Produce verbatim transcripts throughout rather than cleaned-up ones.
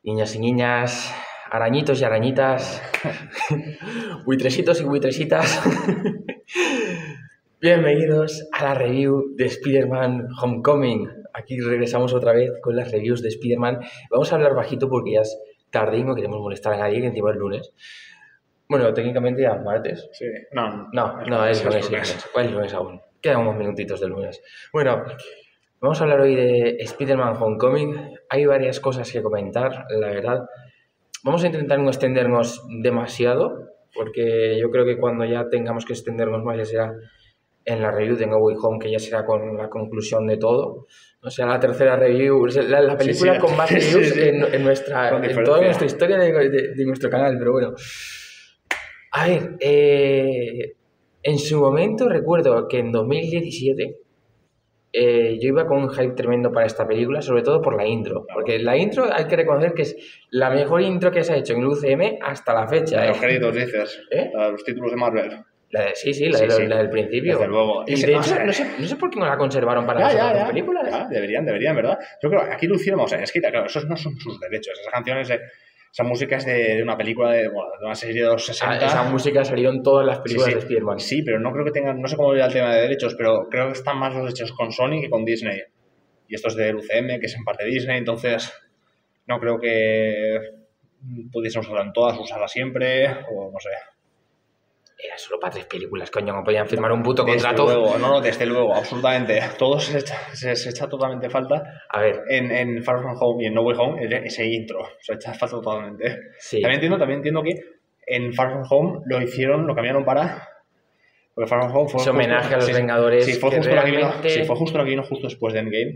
Niños y niñas, arañitos y arañitas, buitresitos y buitresitas, bienvenidos a la review de Spider-Man Homecoming. Aquí regresamos otra vez con las reviews de Spider-Man. Vamos a hablar bajito porque ya es tarde y no queremos molestar a nadie, que encima es lunes. Bueno, técnicamente ya es martes. Sí, no, no, no, es lunes, es lunes, lunes aún. Quedan unos minutitos de lunes. Bueno, vamos a hablar hoy de Spider-Man Homecoming. Hay varias cosas que comentar, la verdad. Vamos a intentar no extendernos demasiado, porque yo creo que cuando ya tengamos que extendernos más ya será en la review de No Way Home, que ya será con la conclusión de todo. O sea, la tercera review, la, la película sí, sí, con más reviews sí, sí. En, en, nuestra, en toda nuestra historia de, de, de nuestro canal, pero bueno. A ver, eh, en su momento recuerdo que en dos mil diecisiete eh, yo iba con un hype tremendo para esta película, sobre todo por la intro, porque la intro hay que reconocer que es la mejor intro que se ha hecho en el U C M hasta la fecha. La de ¿eh? los créditos, dices, ¿Eh? La de los títulos de Marvel. La de, sí, sí, la, sí, de, sí. la del principio. Desde luego. Y de hecho, no sé, no sé por qué no la conservaron para ya, las ya, otras ya, películas. Ya, deberían, deberían, ¿verdad? Yo creo que aquí lo hicieron, o sea, es que, claro, esos no son sus derechos, esas canciones de... Esa música es de, de una película, de, bueno, de una serie de los sesenta. Ah, esa música salió en todas las películas sí, sí. de Spider-Man. Sí, pero no creo que tengan, no sé cómo irá el tema de derechos, pero creo que están más los derechos con Sony que con Disney. Y esto es del U C M, que es en parte Disney, entonces no creo que pudiésemos usarla en todas, usarla siempre, o no sé. Era solo para tres películas, coño, no podían firmar un puto desde contrato. Luego, no, no, desde luego, absolutamente. Todo se echa, se, se echa totalmente falta. A ver. En, en Far From Home y en No Way Home, ese intro, se echa falta totalmente. Sí. También entiendo, también entiendo que en Far From Home lo hicieron, lo cambiaron para... Porque Far From Home fue... Ese homenaje a los sí, Vengadores. Sí, fue justo realmente... lo que vino, sí, fue justo lo que vino justo después de Endgame.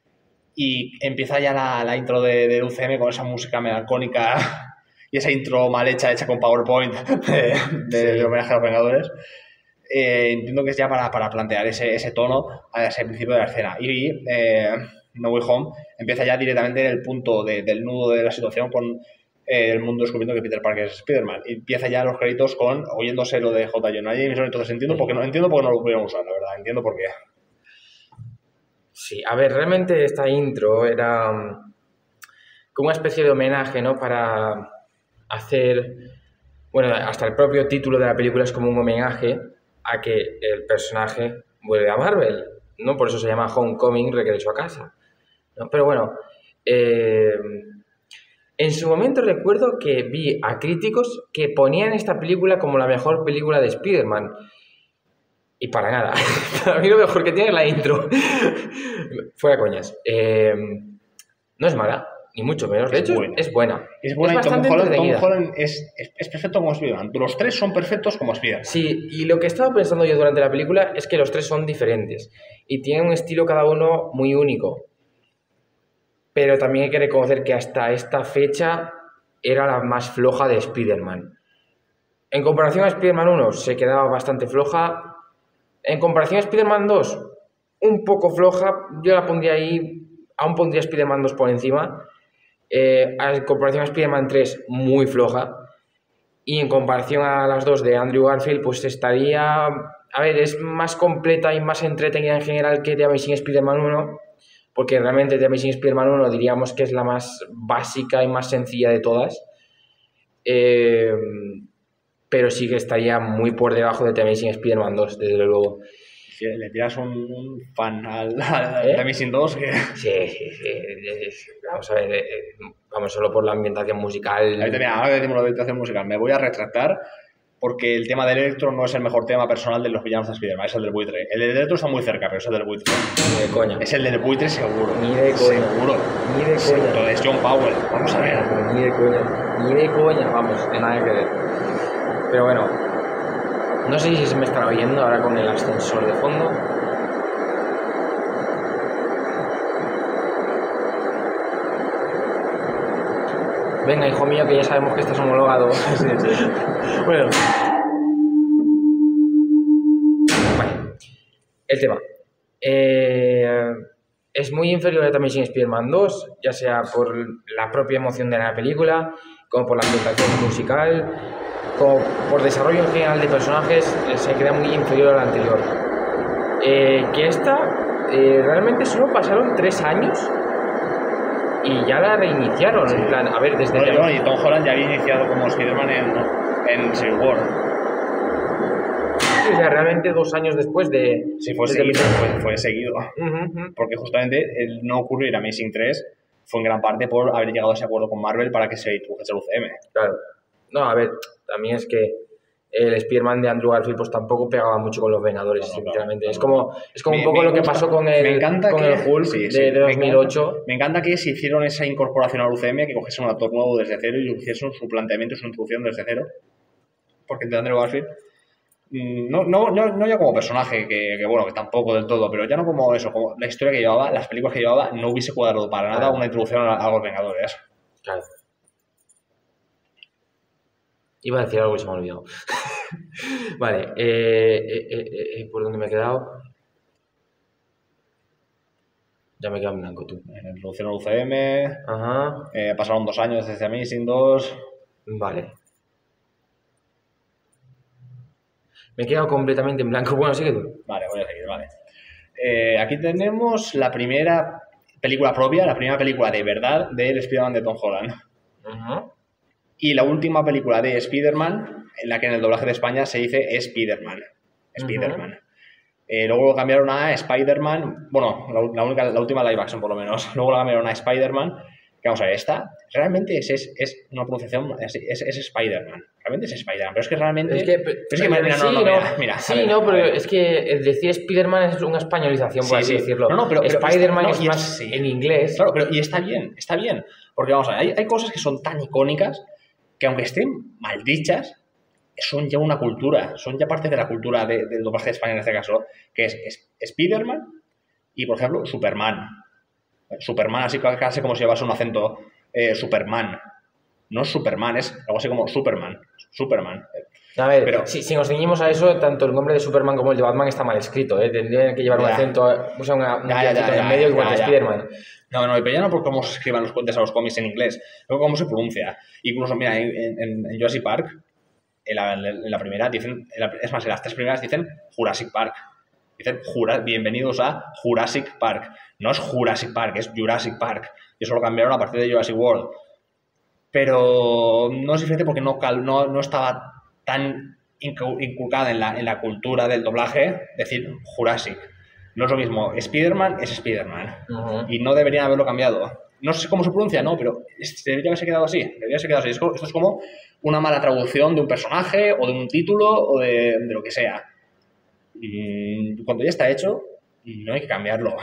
Y empieza ya la, la intro de, de U C M con esa música melancólica... Y esa intro mal hecha, hecha con PowerPoint de, de, sí. de homenaje a los Vengadores, eh, entiendo que es ya para, para plantear ese, ese tono a ese principio de la escena. Y eh, No Way Home empieza ya directamente en el punto de, del nudo de la situación con eh, el mundo descubriendo que Peter Parker es Spider-Man. Y empieza ya los créditos con oyéndose lo de J. Jonah Jameson. Entonces entiendo por qué no, entiendo por qué no lo pudieron usar, la verdad. Entiendo por qué. Sí, a ver, realmente esta intro era como una especie de homenaje, ¿no? Para... hacer, bueno, hasta el propio título de la película es como un homenaje a que el personaje vuelve a Marvel, ¿no? Por eso se llama Homecoming, regreso a casa, ¿no? Pero bueno, eh, en su momento recuerdo que vi a críticos que ponían esta película como la mejor película de Spider-Man. Y para nada. Para mí lo mejor que tiene es la intro. Fuera coñas. Eh, no es mala. Ni mucho menos. De es hecho, buena. es buena. Es buena es y Tom bastante Holland, entretenida. Tom Holland es, es, es perfecto como Spider-Man. Los tres son perfectos como Spider-Man. Sí, y lo que estaba pensando yo durante la película es que los tres son diferentes. Y tienen un estilo cada uno muy único. Pero también hay que reconocer que hasta esta fecha era la más floja de Spider-Man. En comparación a Spider-Man uno, se quedaba bastante floja. En comparación a Spider-Man dos, un poco floja. Yo la pondría ahí... Aún pondría Spider-Man dos por encima. Eh, en comparación a Spider-Man tres, muy floja. Y en comparación a las dos de Andrew Garfield, pues estaría... A ver, es más completa y más entretenida en general que The Amazing Spider-Man uno, porque realmente The Amazing Spider-Man uno diríamos que es la más básica y más sencilla de todas. Eh, pero sí que estaría muy por debajo de The Amazing Spider-Man dos, desde luego. Si le tiras un, un fan al, al ¿Eh? Amazing dos que... Sí, sí, sí. Vamos a ver, eh, vamos solo por la ambientación musical. Ahorita, mira, ahora que decimos la ambientación musical, me voy a retractar porque el tema del Electro no es el mejor tema personal de los villanos de Spider-Man, es el del buitre. El del Electro está muy cerca, pero es el del buitre. Ni de coña. Es el del buitre seguro. Ni de coña. Seguro. Ni de coña. Seguro. Es John Powell. Vamos a ver. Ni de coña. Ni de coña, vamos, de nada que ver. Pero bueno, no sé si se me estará oyendo ahora con el ascensor de fondo. Venga, hijo mío, que ya sabemos que estás homologado. Sí, sí. Bueno. Vale. El tema. Eh, es muy inferior a The Amazing Spider-Man dos, ya sea por la propia emoción de la película, como por la ambientación musical, como por desarrollo en general de personajes, se queda muy inferior a la anterior. Eh, que esta, eh, realmente solo pasaron tres años y ya la reiniciaron, sí. En plan, a ver, desde... Bueno, y Tom Holland ya había iniciado como Spider-Man en, en Civil War. Sí, o sea, realmente dos años después de... Sí, fue de seguido, fue, fue seguido. Uh-huh, uh-huh. Porque justamente el no ocurrir Amazing tres fue en gran parte por haber llegado a ese acuerdo con Marvel para que se introdujese el U C M. Claro. No, a ver, también es que el Spider-Man de Andrew Garfield pues tampoco pegaba mucho con los Vengadores, no, no, sinceramente. No, no. Es como, es como me, un poco lo que gusta, pasó con el, con que, el Hulk sí, sí, de, de dos mil ocho. Me encanta, me encanta que se hicieron esa incorporación al U C M, que cogiesen un actor nuevo desde cero y hiciesen su planteamiento y su introducción desde cero. Porque el de Andrew Garfield, no, no, no, no ya como personaje, que, que bueno, que tampoco del todo, pero ya no como eso, como la historia que llevaba, las películas que llevaba, no hubiese cuadrado para nada claro. Una introducción a, a los Vengadores. Claro. Iba a decir algo y se me ha olvidado. Vale, eh, eh, eh, eh, ¿por dónde me he quedado? Ya me he quedado en blanco, tú. En introducción al U C M. Ajá. Eh, pasaron dos años desde Amazing dos. Vale. Me he quedado completamente en blanco. Bueno, sigue tú. Vale, voy a seguir, vale. Eh, aquí tenemos la primera película propia, la primera película de verdad del Spider-Man de Tom Holland. Ajá. Y la última película de Spider-Man, en la que en el doblaje de España se dice Spider-Man. Spider-Man. Uh-huh. Eh, luego lo cambiaron a Spider-Man, bueno, la, la, única, la última live action por lo menos. Luego lo cambiaron a Spider-Man, que vamos a ver, esta realmente es, es, es una pronunciación, es, es, es Spider-Man. Realmente es Spider-Man, pero es que realmente... Es que, pero es que mira, sí, no, no, no, mira, mira, sí, ver, no, pero es que decir Spider-Man es una españolización, por sí, así sí. decirlo. No, no, pero, pero Spider-Man no, es más sí. en inglés. Claro, pero y está bien, está bien. Porque vamos a ver, hay, hay cosas que son tan icónicas que aunque estén mal dichas, son ya una cultura, son ya parte de la cultura de, del doblaje de España en este caso, que es, es Spider-Man y, por ejemplo, Superman. Superman, así casi como si llevase un acento, eh, Superman. No es Superman, es algo así como Superman. Superman. A ver, pero, si, si nos ceñimos a eso, tanto el nombre de Superman como el de Batman está mal escrito, ¿eh? Tendrían que llevar ya. un acento, o sea, una, un ya, ya, ya, en medio igual que Spider-Man. No, no, pero ya no por cómo se escriban los cuentos a los cómics en inglés, sino cómo se pronuncia. Incluso, mira, en, en, en Jurassic Park, en la, en la primera dicen, en la, es más, en las tres primeras dicen Jurassic Park. Dicen, jura, bienvenidos a Jurassic Park. No es Jurassic Park, es Jurassic Park. Y eso lo cambiaron a partir de Jurassic World. Pero no es diferente porque no, no, no estaba tan inculcada en la, en la cultura del doblaje decir Jurassic. No es lo mismo. Spider-Man es Spider-Man. Uh-huh. Y no deberían haberlo cambiado. No sé cómo se pronuncia, no, pero debería haberse quedado así. Debería haberse quedado así. Esto es como una mala traducción de un personaje o de un título o de, de lo que sea. Y cuando ya está hecho, no hay que cambiarlo.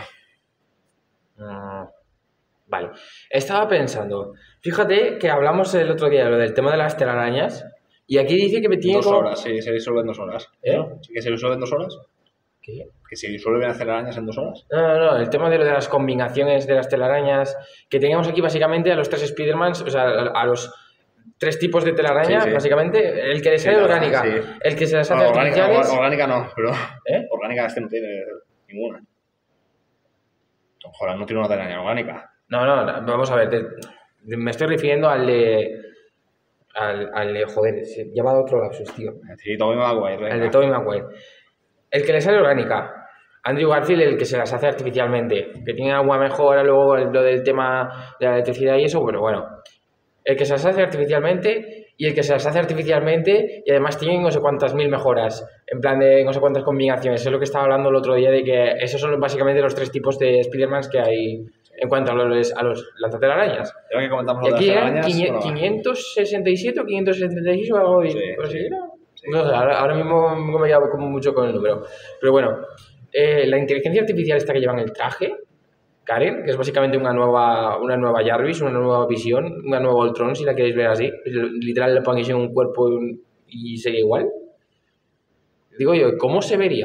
Uh, vale. Estaba pensando, fíjate que hablamos el otro día de lo del tema de las telarañas y aquí dice que me tiene dos como... horas, sí, se disuelve en dos horas. ¿Eh? ¿No? ¿Sí que se disuelve en dos horas? ¿Qué? ¿Que se disuelven las telarañas en dos horas? No, no, no, el tema de lo de las combinaciones de las telarañas, que teníamos aquí básicamente a los tres Spider-Mans, o sea, a los tres tipos de telaraña, sí, sí. Básicamente, el que les sale sí, orgánica, sí. El que se las hace no, orgánica, artificiales... Orgánica no, pero ¿Eh? Orgánica este no tiene ninguna. Ojalá no tiene una telaraña orgánica. No, no, no, vamos a ver, te, te, me estoy refiriendo al de... Al, al de, joder, se lleva a otro lapsus, tío. Sí, Tobey Maguire. El de Tobey Maguire. El que le sale orgánica. Andrew Garfield, el que se las hace artificialmente. Que tiene alguna mejora, luego lo del tema de la electricidad y eso, pero bueno. El que se las hace artificialmente y el que se las hace artificialmente y además tiene no sé cuántas mil mejoras. En plan de no sé cuántas combinaciones. Eso es lo que estaba hablando el otro día de que esos son básicamente los tres tipos de Spider-Man que hay en cuanto a los, a los lanzatelarañas. Que comentamos y aquí eran quinientos sesenta y siete o quinientos setenta y seis o algo de... Sí, ¿Pero sí. Sí. No sé, ahora, ahora mismo no me llamo como mucho con el número. Pero bueno, eh, la inteligencia artificial esta que lleva en el traje, Karen, que es básicamente una nueva, una nueva Jarvis, una nueva visión, una nueva Ultron, si la queréis ver así. Literal le ponéis en un cuerpo y sería igual. Digo yo, ¿cómo se vería?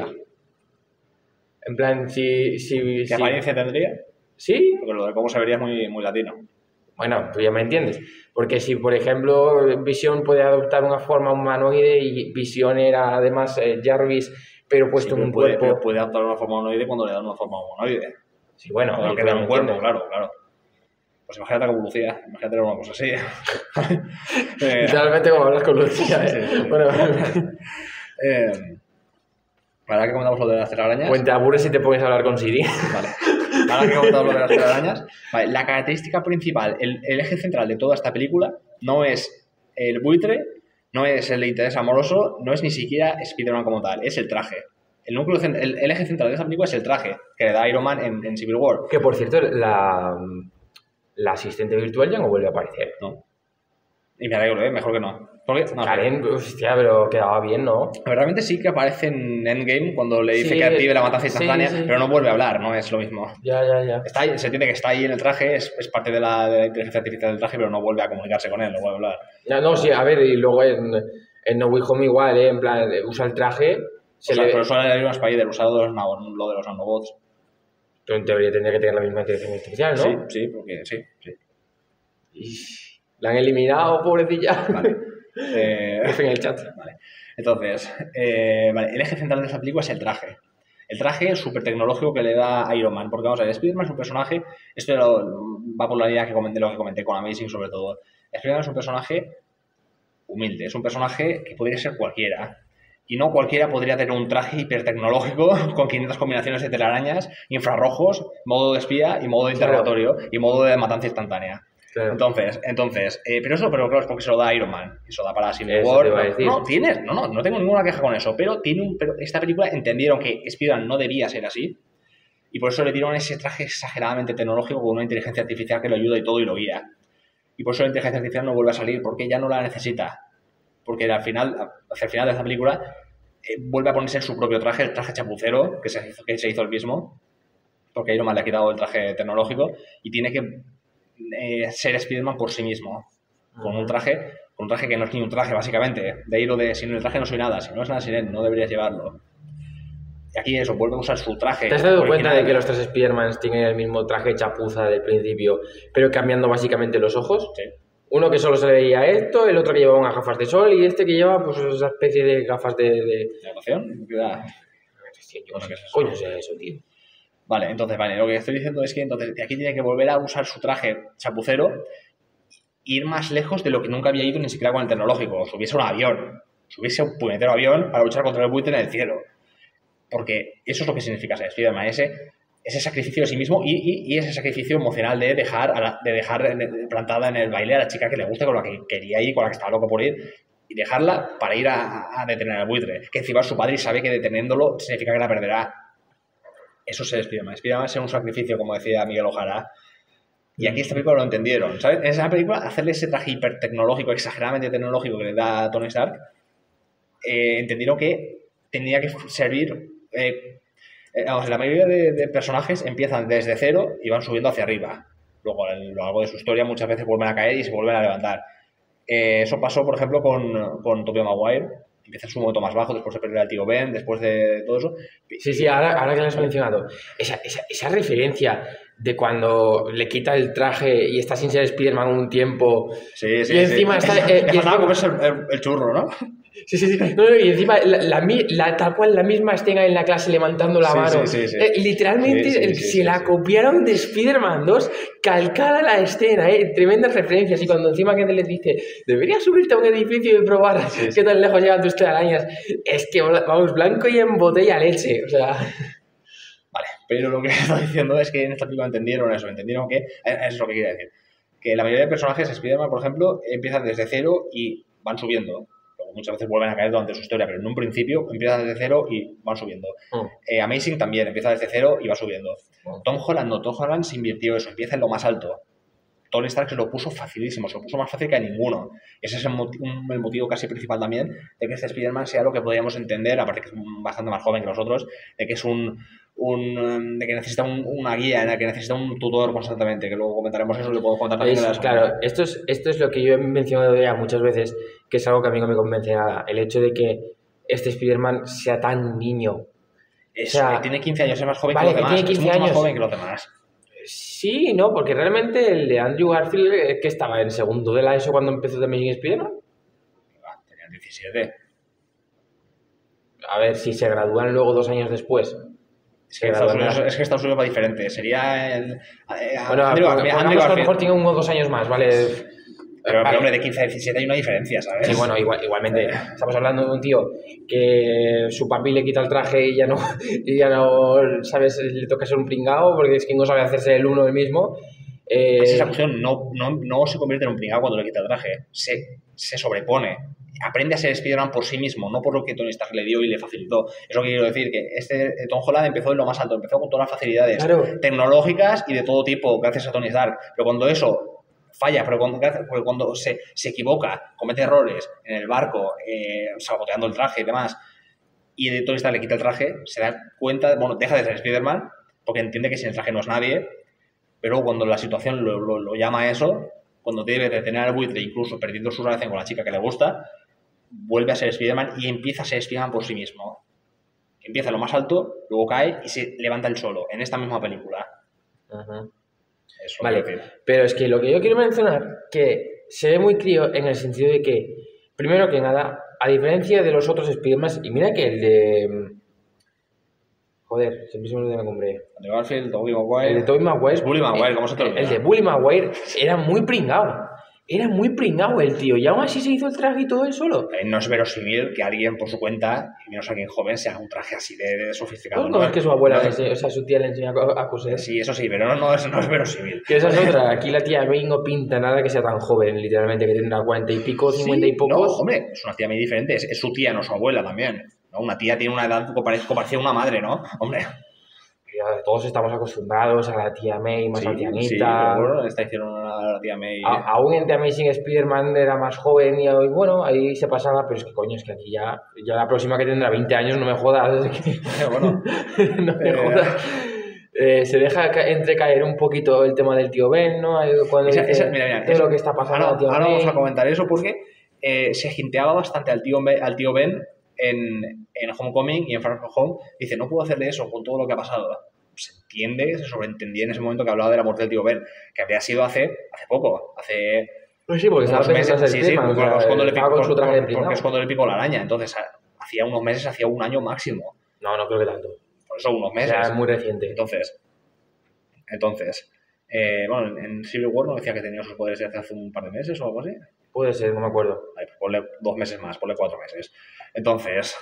En plan, si... si ¿Qué si... apariencia tendría? ¿Sí? Porque lo de cómo se vería es muy, muy latino. Bueno, tú ya me entiendes. Porque si, por ejemplo, Vision puede adoptar una forma humanoide y Vision era además eh, Jarvis, pero puesto sí, en un puede, cuerpo... puede adoptar una forma humanoide cuando le dan una forma humanoide. Sí, bueno. Cuando queda un cuerpo, claro, claro. Pues imagínate con Lucía, imagínate tener una cosa así. eh, Literalmente como hablas con Lucía, ¿eh? Sí, sí. Bueno, eh, ¿Para qué comentamos lo de las telarañas? Pues te aburres si te pones a hablar con Siri. Vale. ahora que he contado lo de las telarañas, vale, la característica principal, el, el eje central de toda esta película no es el buitre, no es el interés amoroso, no es ni siquiera Spider-Man como tal, es el traje. El, núcleo, el, el eje central de esta película es el traje que le da Iron Man en, en Civil War. Que, por cierto, la, la asistente virtual ya no vuelve a aparecer. No. Y me alegro, ¿eh? Mejor que no. Porque, no, Karen, hostia, pero quedaba bien, ¿no? Realmente sí que aparece en Endgame cuando le dice sí, que active la matanza instantánea, sí, sí. pero no vuelve a hablar, no es lo mismo. Ya, ya, ya. Está ahí, se entiende que está ahí en el traje, es, es parte de la, de la inteligencia artificial del traje, pero no vuelve a comunicarse con él, no vuelve a hablar. No, no, sí, a ver, y luego en, en No Way Home igual, ¿eh? En plan, usa el traje... Se o sea, le... Pero suele haber un Spider usado los, lo de los nanobots. Pero en teoría tendría que tener la misma inteligencia artificial, ¿no? Sí, sí, porque sí, sí. Y la han eliminado, pobrecilla. Vale. Eh, en el chat. Vale. Entonces, eh, vale, el eje central de esta película es el traje. El traje súper tecnológico que le da a Iron Man. Porque vamos a ver, Spider-Man es un personaje, esto lo, va por la línea que comenté, lo que comenté con Amazing sobre todo. Spider-Man es un personaje humilde, es un personaje que podría ser cualquiera. Y no cualquiera podría tener un traje hipertecnológico con quinientas combinaciones de telarañas, infrarrojos, modo de espía y modo de interrogatorio claro. y modo de matanza instantánea. Claro. Entonces, entonces eh, pero eso pero claro, es porque se lo da Iron Man y se lo da para Civil War. No, tienes, no, no, no tengo ninguna queja con eso, pero tiene un, pero esta película entendieron que Spider-Man no debía ser así y por eso le dieron ese traje exageradamente tecnológico con una inteligencia artificial que lo ayuda y todo y lo guía. Y por eso la inteligencia artificial no vuelve a salir porque ya no la necesita. Porque al final, hacia el final de esta película, eh, vuelve a ponerse en su propio traje, el traje chapucero, que se hizo, que se hizo el mismo, porque Iron Man le ha quitado el traje tecnológico, y tiene que eh, ser Spider-Man por sí mismo, con un traje con un traje que no es ni un traje, básicamente. De ahí lo de, sin el traje no soy nada, si no es nada sin él, no deberías llevarlo. Y aquí eso, vuelve a usar su traje. ¿Te has dado cuenta de que los tres Spider-Mans tienen el mismo traje chapuza del principio, pero cambiando básicamente los ojos? Sí. Uno que solo se le veía esto, el otro que llevaba unas gafas de sol y este que lleva pues esa especie de gafas de... ¿De, ¿De natación? Sí, yo no sé qué coño es eso, tío. Vale, entonces, vale, lo que estoy diciendo es que entonces aquí tiene que volver a usar su traje chapucero e ir más lejos de lo que nunca había ido ni siquiera con el tecnológico. Subirse a un avión, subirse a un puñetero avión para luchar contra el buitre en el cielo. Porque eso es lo que significa ser Spider-Man, ese... ese sacrificio de sí mismo y, y, y ese sacrificio emocional de dejar, a la, de dejar en, plantada en el baile a la chica que le gusta, con la que quería ir, con la que estaba loco por ir, y dejarla para ir a, a detener al buitre. Que encima es su padre y sabe que deteniéndolo significa que la perderá. Eso se Spider-Man. Spider-Man es un sacrificio, como decía Miguel Ojara. Y aquí esta película lo entendieron, ¿sabes? En esa película, hacerle ese traje hipertecnológico, exageradamente tecnológico que le da Tony Stark, eh, entendieron que tenía que servir... Eh, Vamos, la mayoría de, de personajes empiezan desde cero y van subiendo hacia arriba. Luego, a lo largo de su historia, muchas veces vuelven a caer y se vuelven a levantar. Eh, eso pasó, por ejemplo, con, con Tobey Maguire. Empieza en su momento más bajo, después de perder al tío Ben, después de todo eso. Sí, sí, ahora, ahora que lo has mencionado, esa, esa, esa referencia de cuando le quita el traje y está sin ser Spider-Man un tiempo. Sí, sí, y encima sí. está. Eh, Le faltaba comerse el, el, el churro, ¿no? Sí, sí, sí. No, no, y encima, la, la, la, tal cual, la misma escena en la clase levantando la sí, mano. Sí, sí, sí. Eh, literalmente sí, sí, se sí, sí, la sí. copiaron de Spider-Man dos, calcada la escena, ¿eh? Tremendas referencias. Y cuando encima que te les dice, deberías subirte a un edificio y probar sí, qué sí. tan lejos llegan tus telarañas. Es que, vamos, blanco y en botella leche. O sea. Vale, pero lo que estoy diciendo es que en esta película entendieron eso, entendieron que. Eso es lo que quiere decir. Que la mayoría de personajes, Spider-Man, por ejemplo, empiezan desde cero y van subiendo. Muchas veces vuelven a caer durante su historia, pero en un principio empiezan desde cero y van subiendo. Mm. Eh, Amazing también empieza desde cero y va subiendo. Mm. Tom Holland no, Tom Holland se invirtió eso, empieza en lo más alto. Tony Stark se lo puso facilísimo, se lo puso más fácil que a ninguno. Ese es el, mot un, el motivo casi principal también de que este Spider-Man sea lo que podríamos entender, aparte que es bastante más joven que los otros, de que es un... Un, de que necesita un, una guía, en la que necesita un tutor constantemente, que luego comentaremos eso, le puedo contar también. Es, claro, esto es, esto es lo que yo he mencionado ya muchas veces, que es algo que a mí no me convence nada, el hecho de que este Spider-Man sea tan niño. Eso, o sea, tiene quince años, es más joven vale, que los demás, tiene quince es mucho años. más joven que los demás. Sí, no, porque realmente el de Andrew Garfield, que estaba en segundo de la ESO cuando empezó The Amazing Spider-Man. Tenían diecisiete. A ver, si se gradúan luego dos años después. Es que, Estados Unidos, es que Estados Unidos va diferente. Sería el. Bueno, Andrew, Andrew, Andrew a lo mejor tiene uno o dos años más, ¿vale? Pero, vale. pero, hombre, de quince a diecisiete hay una diferencia, ¿sabes? Sí, bueno, igual, igualmente. Estamos hablando de un tío que su papi le quita el traje y ya no, y ya no, ¿sabes? Le toca ser un pringao porque es que no sabe hacerse el uno el mismo. Eh, Es esa cuestión, no, no, no se convierte en un pringao cuando le quita el traje. Se, se sobrepone. Aprende a ser Spider-Man por sí mismo, no por lo que Tony Stark le dio y le facilitó. Es lo que quiero decir, que este Tom Holland empezó en lo más alto, empezó con todas las facilidades Claro. tecnológicas y de todo tipo, gracias a Tony Stark. Pero cuando eso falla, pero cuando, porque cuando se, se equivoca, comete errores en el barco, eh, saboteando el traje y demás, y de Tony Stark le quita el traje, se da cuenta, bueno, deja de ser Spider-Man, porque entiende que sin el traje no es nadie, pero cuando la situación lo, lo, lo llama a eso, cuando debe de tener al buitre, incluso perdiendo su relación con la chica que le gusta, vuelve a ser Spider-Man y empieza a ser Spider-Man por sí mismo. Empieza lo más alto, luego cae y se levanta él solo, en esta misma película. uh-huh. Eso Vale, quiero decir. pero es que lo que yo quiero mencionar, que se ve muy crío en el sentido de que, primero que nada, a diferencia de los otros Spider-Man, y mira que el de... Joder, siempre se me olvida el nombre. El de Garfield, Tobey Maguire... El de Tobey Maguire... Es Bully Maguire, ¿cómo se te olvida? El de Bully Maguire era muy pringao. Era muy pringao el tío, y aún así se hizo el traje y todo él solo. Eh, no es verosímil que alguien por su cuenta, y menos alguien joven, se haga un traje así de, de sofisticado. Pues no, es que su abuela, no, le enseña- o sea, su tía le enseña a a coser. Sí, eso sí, pero no, no, es, no es verosímil. Que esa es otra. Aquí la tía May no pinta nada que sea tan joven, literalmente, que tendrá cuarenta y pico, cincuenta y Sí, pocos. No, hombre, es una tía muy diferente. Es, es su tía, no su abuela también. ¿No? Una tía tiene una edad que parece, como parecía una madre, ¿no? Hombre. Ya, todos estamos acostumbrados a la tía May más Sí, ancianita. sí, pero bueno, esta hicieron a la tía May. A- aún en The Amazing Spider-Man era más joven y hoy, bueno, ahí se pasaba, pero es que coño, es que aquí ya, ya la próxima que tendrá veinte años, no me jodas. Es que- bueno, no me eh, jodas. Eh, se deja ca- entrecaer un poquito el tema del tío Ben, ¿no? Ahí Cuando esa- dice esa- mira, mira, todo eso- lo que está pasando ahora, a la tía ahora May. vamos a comentar eso porque eh, se jinteaba bastante al tío, Ben- al tío Ben en, en Homecoming y en Far From Home. Dice, no puedo hacerle eso con todo lo que ha pasado. Se entiende, se sobreentendía en ese momento que hablaba de la muerte del tío Ben, que había sido hace, hace poco, hace Pues sí, porque estaba unos pensando meses. en Sí, el sí, tema, o porque sea, es cuando le estaba picó, con su traje de porque pringao. es cuando le picó la araña. Entonces, a- hacía unos meses, hacía un año máximo. No, no creo que tanto. Por eso unos O meses. sea, es muy reciente. Entonces, entonces eh, bueno, en Civil War no decía que tenía sus poderes desde hace un par de meses o algo así. Puede ser, no me acuerdo. Ay, pues ponle dos meses más, ponle cuatro meses. Entonces,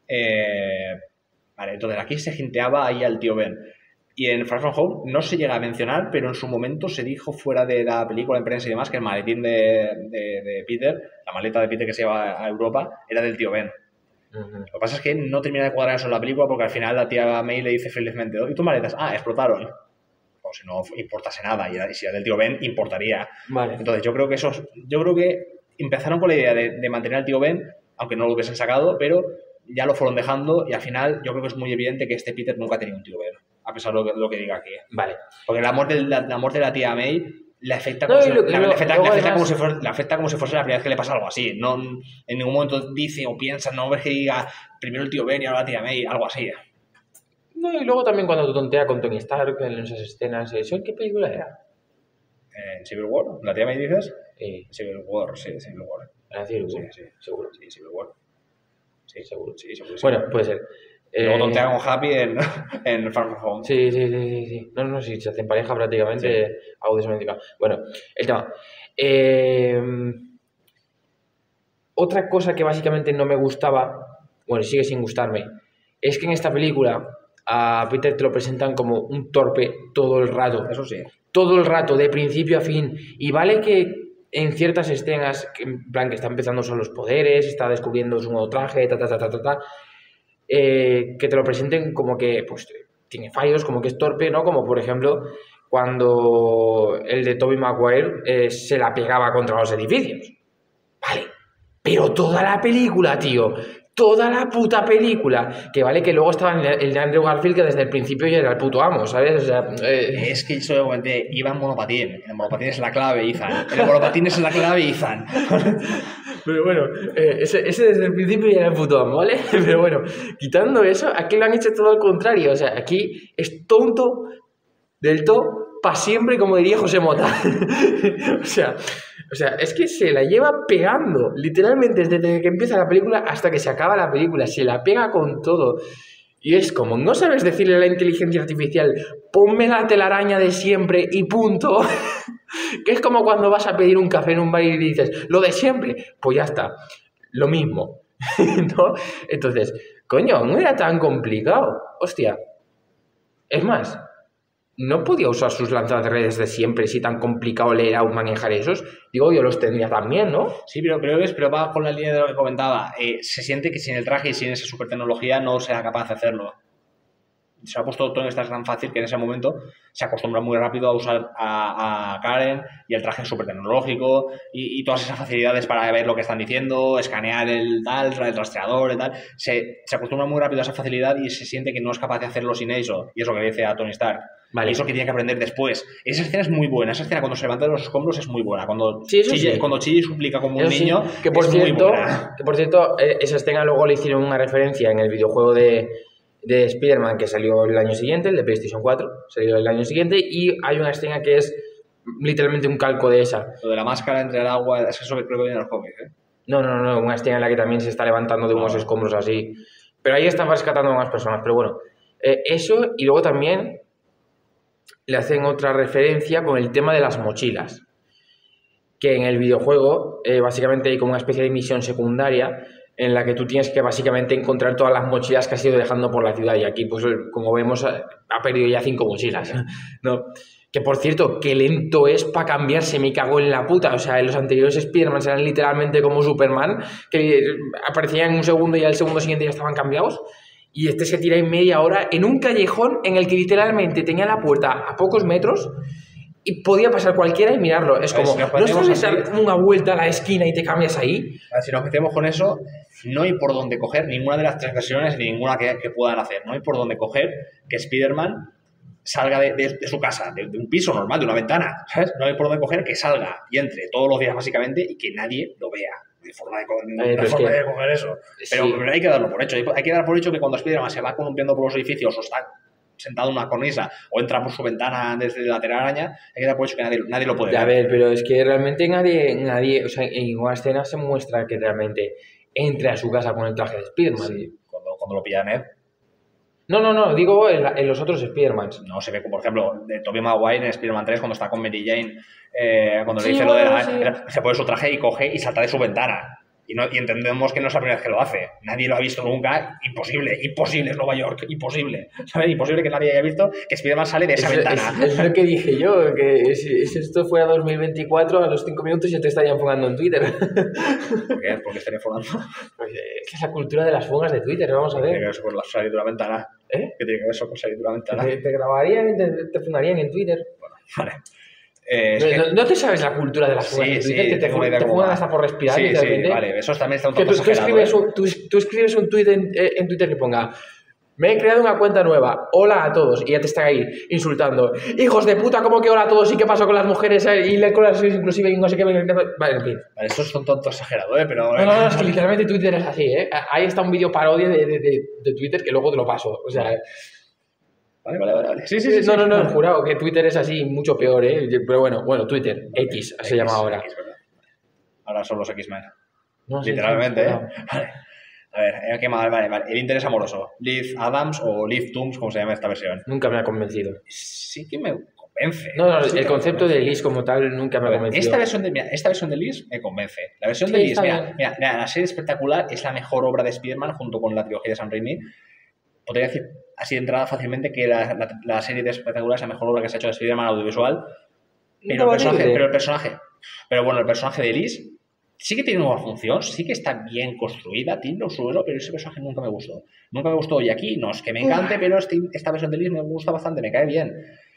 eh, vale, entonces aquí se jinteaba ahí al tío Ben. Y en Far From Home no se llega a mencionar, pero en su momento se dijo fuera de la película, en prensa y demás, que el maletín de, de, de Peter, la maleta de Peter que se lleva a Europa, era del tío Ben. Ujú. Lo que pasa es que no termina de cuadrar eso en la película porque al final la tía May le dice felizmente, ¿y tus maletas? Ah, explotaron. Como si no importase nada, y si era del tío Ben, importaría. Vale. Entonces yo creo que esos, yo creo que empezaron con la idea de, de mantener al tío Ben, aunque no lo hubiesen sacado, pero ya lo fueron dejando y al final yo creo que es muy evidente que este Peter nunca ha tenido un tío Ben, a pesar de lo que, lo que diga aquí. Vale. Porque la muerte, la, la muerte de la tía May le afecta, No, como, y si, lo- la- y lo- le afecta, luego le afecta además- como si fuera, le afecta como si fuese la primera vez que le pasa algo así. No, en ningún momento dice o piensa, no ves que diga primero el tío Ben y ahora la tía May, algo así. No, y luego también cuando tontea con Tony Stark en esas escenas, ¿eso en qué película era? En Civil War, ¿la tía May dices? Eh, Civil War, sí, Civil War. era Civil Sí, War, sí, seguro. sí, Civil War. Sí, Seguro. Sí, seguro. sí. Bueno, puede ser. Y luego Eh, tontea con Happy en, en Far From Home. Sí, sí, sí, sí, sí. No, no, sí, se hacen pareja prácticamente. Algo de eso me indica. Bueno, el tema. Eh, otra cosa que básicamente no me gustaba, bueno, sigue sin gustarme, es que en esta película a Peter te lo presentan como un torpe todo el rato. Eso sí. Todo el rato, de principio a fin. Y vale que en ciertas escenas, que en plan que está empezando son los poderes, está descubriendo su nuevo traje, ta, ta, ta, ta, ta, ta, eh, que te lo presenten como que pues tiene fallos, como que es torpe, ¿no? Como por ejemplo cuando el de Tobey Maguire eh, se la pegaba contra los edificios. Vale, pero toda la película, tío, toda la puta película, que vale que luego estaba el de Andrew Garfield que desde el principio ya era el puto amo, ¿sabes? O sea, eh, Es que yo comenté, iba en monopatín. El monopatín es la clave, Ethan. El monopatín es la clave, Ethan. Pero bueno, eh, ese, ese desde el principio ya era el puto amo, ¿vale? Pero bueno, quitando eso, aquí lo han hecho todo al contrario. O sea, aquí es tonto del todo para siempre, como diría José Mota. o sea, o sea, es que se la lleva pegando, literalmente, desde que empieza la película hasta que se acaba la película. Se la pega con todo. Y es como, no sabes decirle a la inteligencia artificial, ponme la telaraña de siempre y punto. Que es como cuando vas a pedir un café en un bar y dices, lo de siempre, pues ya está, lo mismo. ¿No? Entonces, coño, no era tan complicado. Hostia. Es más, no podía usar sus lanzadredes de siempre si tan complicado le era manejar esos. Digo, yo los tendría también, ¿no? Sí, pero creo que es, pero va con la línea de lo que comentaba. Eh, se siente que sin el traje y sin esa super tecnología no será capaz de hacerlo. Se ha puesto todo esto tan fácil que en ese momento se acostumbra muy rápido a usar a, a Karen y el traje súper tecnológico y, y todas esas facilidades para ver lo que están diciendo, escanear el tal, el rastreador y tal. Se, se acostumbra muy rápido a esa facilidad y se siente que no es capaz de hacerlo sin eso. Y eso que dice a Tony Stark. Vale. Y eso que tiene que aprender después. Esa escena es muy buena. Esa escena cuando se levanta de los escombros es muy buena. Cuando sí, Chille, sí. cuando Chille suplica como un eso niño, sí. que por es cierto, muy buena. Que por cierto, esa escena luego le hicieron una referencia en el videojuego de... de Spider-Man que salió el año siguiente, el de PlayStation cuatro, salió el año siguiente, y hay una escena que es literalmente un calco de esa. Lo de la máscara entre el agua, es eso que creo que viene en los cómics, ¿eh? No, no, no, una escena en la que también se está levantando de unos escombros así. Pero ahí están rescatando a más personas, pero bueno. Eh, eso, y luego también le hacen otra referencia con el tema de las mochilas. Que en el videojuego, eh, básicamente hay como una especie de misión secundaria en la que tú tienes que básicamente encontrar todas las mochilas que has ido dejando por la ciudad, y aquí, pues, como vemos, ha perdido ya cinco mochilas, ¿no? Que, por cierto, qué lento es para cambiarse, me cago en la puta. O sea, en los anteriores Spider-Man eran literalmente como Superman, que aparecían en un segundo y al segundo siguiente ya estaban cambiados, y este se tira en media hora en un callejón en el que literalmente tenía la puerta a pocos metros y podía pasar cualquiera y mirarlo. Es como, ¿no sabes dar una vuelta a la esquina y te cambias ahí? Si nos metemos con eso, no hay por dónde coger ninguna de las tres versiones ni ninguna que, que puedan hacer. No hay por dónde coger que Spider-Man salga de, de, de su casa, de, de un piso normal, de una ventana, ¿sabes? No hay por dónde coger que salga y entre todos los días básicamente y que nadie lo vea. De forma de, de, de, forma que, de coger eso. Pero, sí. pero hay que darlo por hecho. Hay que dar por hecho que cuando Spider-Man se va columpiando por los edificios o está sentado en una cornisa o entra por su ventana desde la telaraña, hay que dar por hecho que nadie, nadie lo puede ver. A ver, pero es que realmente nadie, nadie, o sea, en una escena se muestra que realmente entre a su casa con el traje de Spider-Man. Sí, cuando, cuando lo pilla Ned. No, no, no, digo en, la, en los otros Spider-Mans. No, se ve, por ejemplo, de Tobey Maguire en Spider-Man tres, cuando está con Mary Jane, eh, cuando sí, le dice bueno, lo de la... Sí. Se pone su traje y coge y salta de su ventana. Y, no, y entendemos que no es la primera vez que lo hace. Nadie lo ha visto nunca. Imposible, imposible es Nueva York, imposible. ¿Sabes? Imposible que nadie haya visto que Spider-Man sale de esa es, ventana. Es, es lo que dije yo, que si, si esto fuera dos mil veinticuatro, a los cinco minutos ya te estarían fugando en Twitter. ¿Por qué? ¿Por qué estarían fugando? Pues es que es la cultura de las fugas de Twitter, vamos a ver. ¿Qué tiene que ver eso con salir de una ventana? ¿Eh? ¿Qué tiene que ver eso con salir de una ventana? Te, te grabarían y te, te fundarían en Twitter. Bueno, vale. Eh, no, que... no, ¿No te sabes la cultura de las fugas sí, de Twitter? Sí, que te, te, te fugan hasta por respirar. Sí, sí, vale, eso también está un que poco tú, tú, escribes un, tú, tú escribes un tweet en, en Twitter que ponga: me he creado una cuenta nueva, hola a todos, y ya te están ahí insultando. Hijos de puta, ¿cómo que hola a todos? ¿Y qué pasó con las mujeres? Y le con las inclusive y no sé qué. Vale, en fin. Vale, esto es un tonto exagerado, ¿eh? Pero... No, no, no, es que literalmente Twitter es así, ¿eh? Ahí está un vídeo parodia de, de, de, de Twitter que luego te lo paso, o sea... Vale, vale, vale. Sí, sí, sí. No, sí, no, no, no. jurado que Twitter es así mucho peor, ¿eh? Pero bueno, bueno, Twitter, vale, X, X se llama ahora. X, ahora son los X-Men. No, literalmente, sí, sí, ¿eh? Vale. A ver, ¿qué más? Vale, vale. El interés amoroso. Liv Adams o Liv Toombs, como se llama esta versión. Nunca me ha convencido. Sí que me convence. No, no, sí el concepto de Liz como tal nunca me ha convencido. Esta versión de, mira, esta versión de Liz me convence. La versión sí, de Liz, mira, mira, mira, la serie espectacular es la mejor obra de Spider-Man junto con la trilogía de Sam Raimi. Podría decir así de entrada fácilmente que la, la, la serie de espectacular es la mejor obra que se ha hecho de Spider-Man audiovisual. Pero, no, el personaje, pero el personaje, pero bueno, el personaje de Liz sí que tiene una función, sí que está bien construida, tiene lo suelo, pero ese personaje nunca me gustó. Nunca me gustó. Y aquí no es que me encante, pero este, esta versión de Liz me gusta bastante, me cae bien.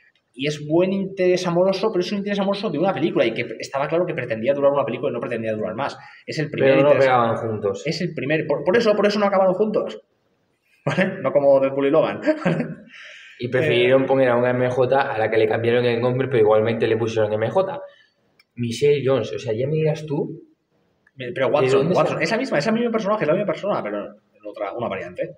Y es buen interés amoroso, pero es un interés amoroso de una película y que estaba claro que pretendía durar una película y no pretendía durar más. Es el primer pero no interés. pegaban juntos. Es el primer, por, por eso, por eso no acabaron juntos. ¿Vale? No como Deadpool y Logan. ¿Vale? Y prefirieron eh, poner a una M J a la que le cambiaron el nombre, pero igualmente le pusieron M J. Michelle Jones, o sea, ya me dirás tú. Pero Watson, Watson, esa misma, esa misma personaje, es la misma persona, pero en otra, una variante.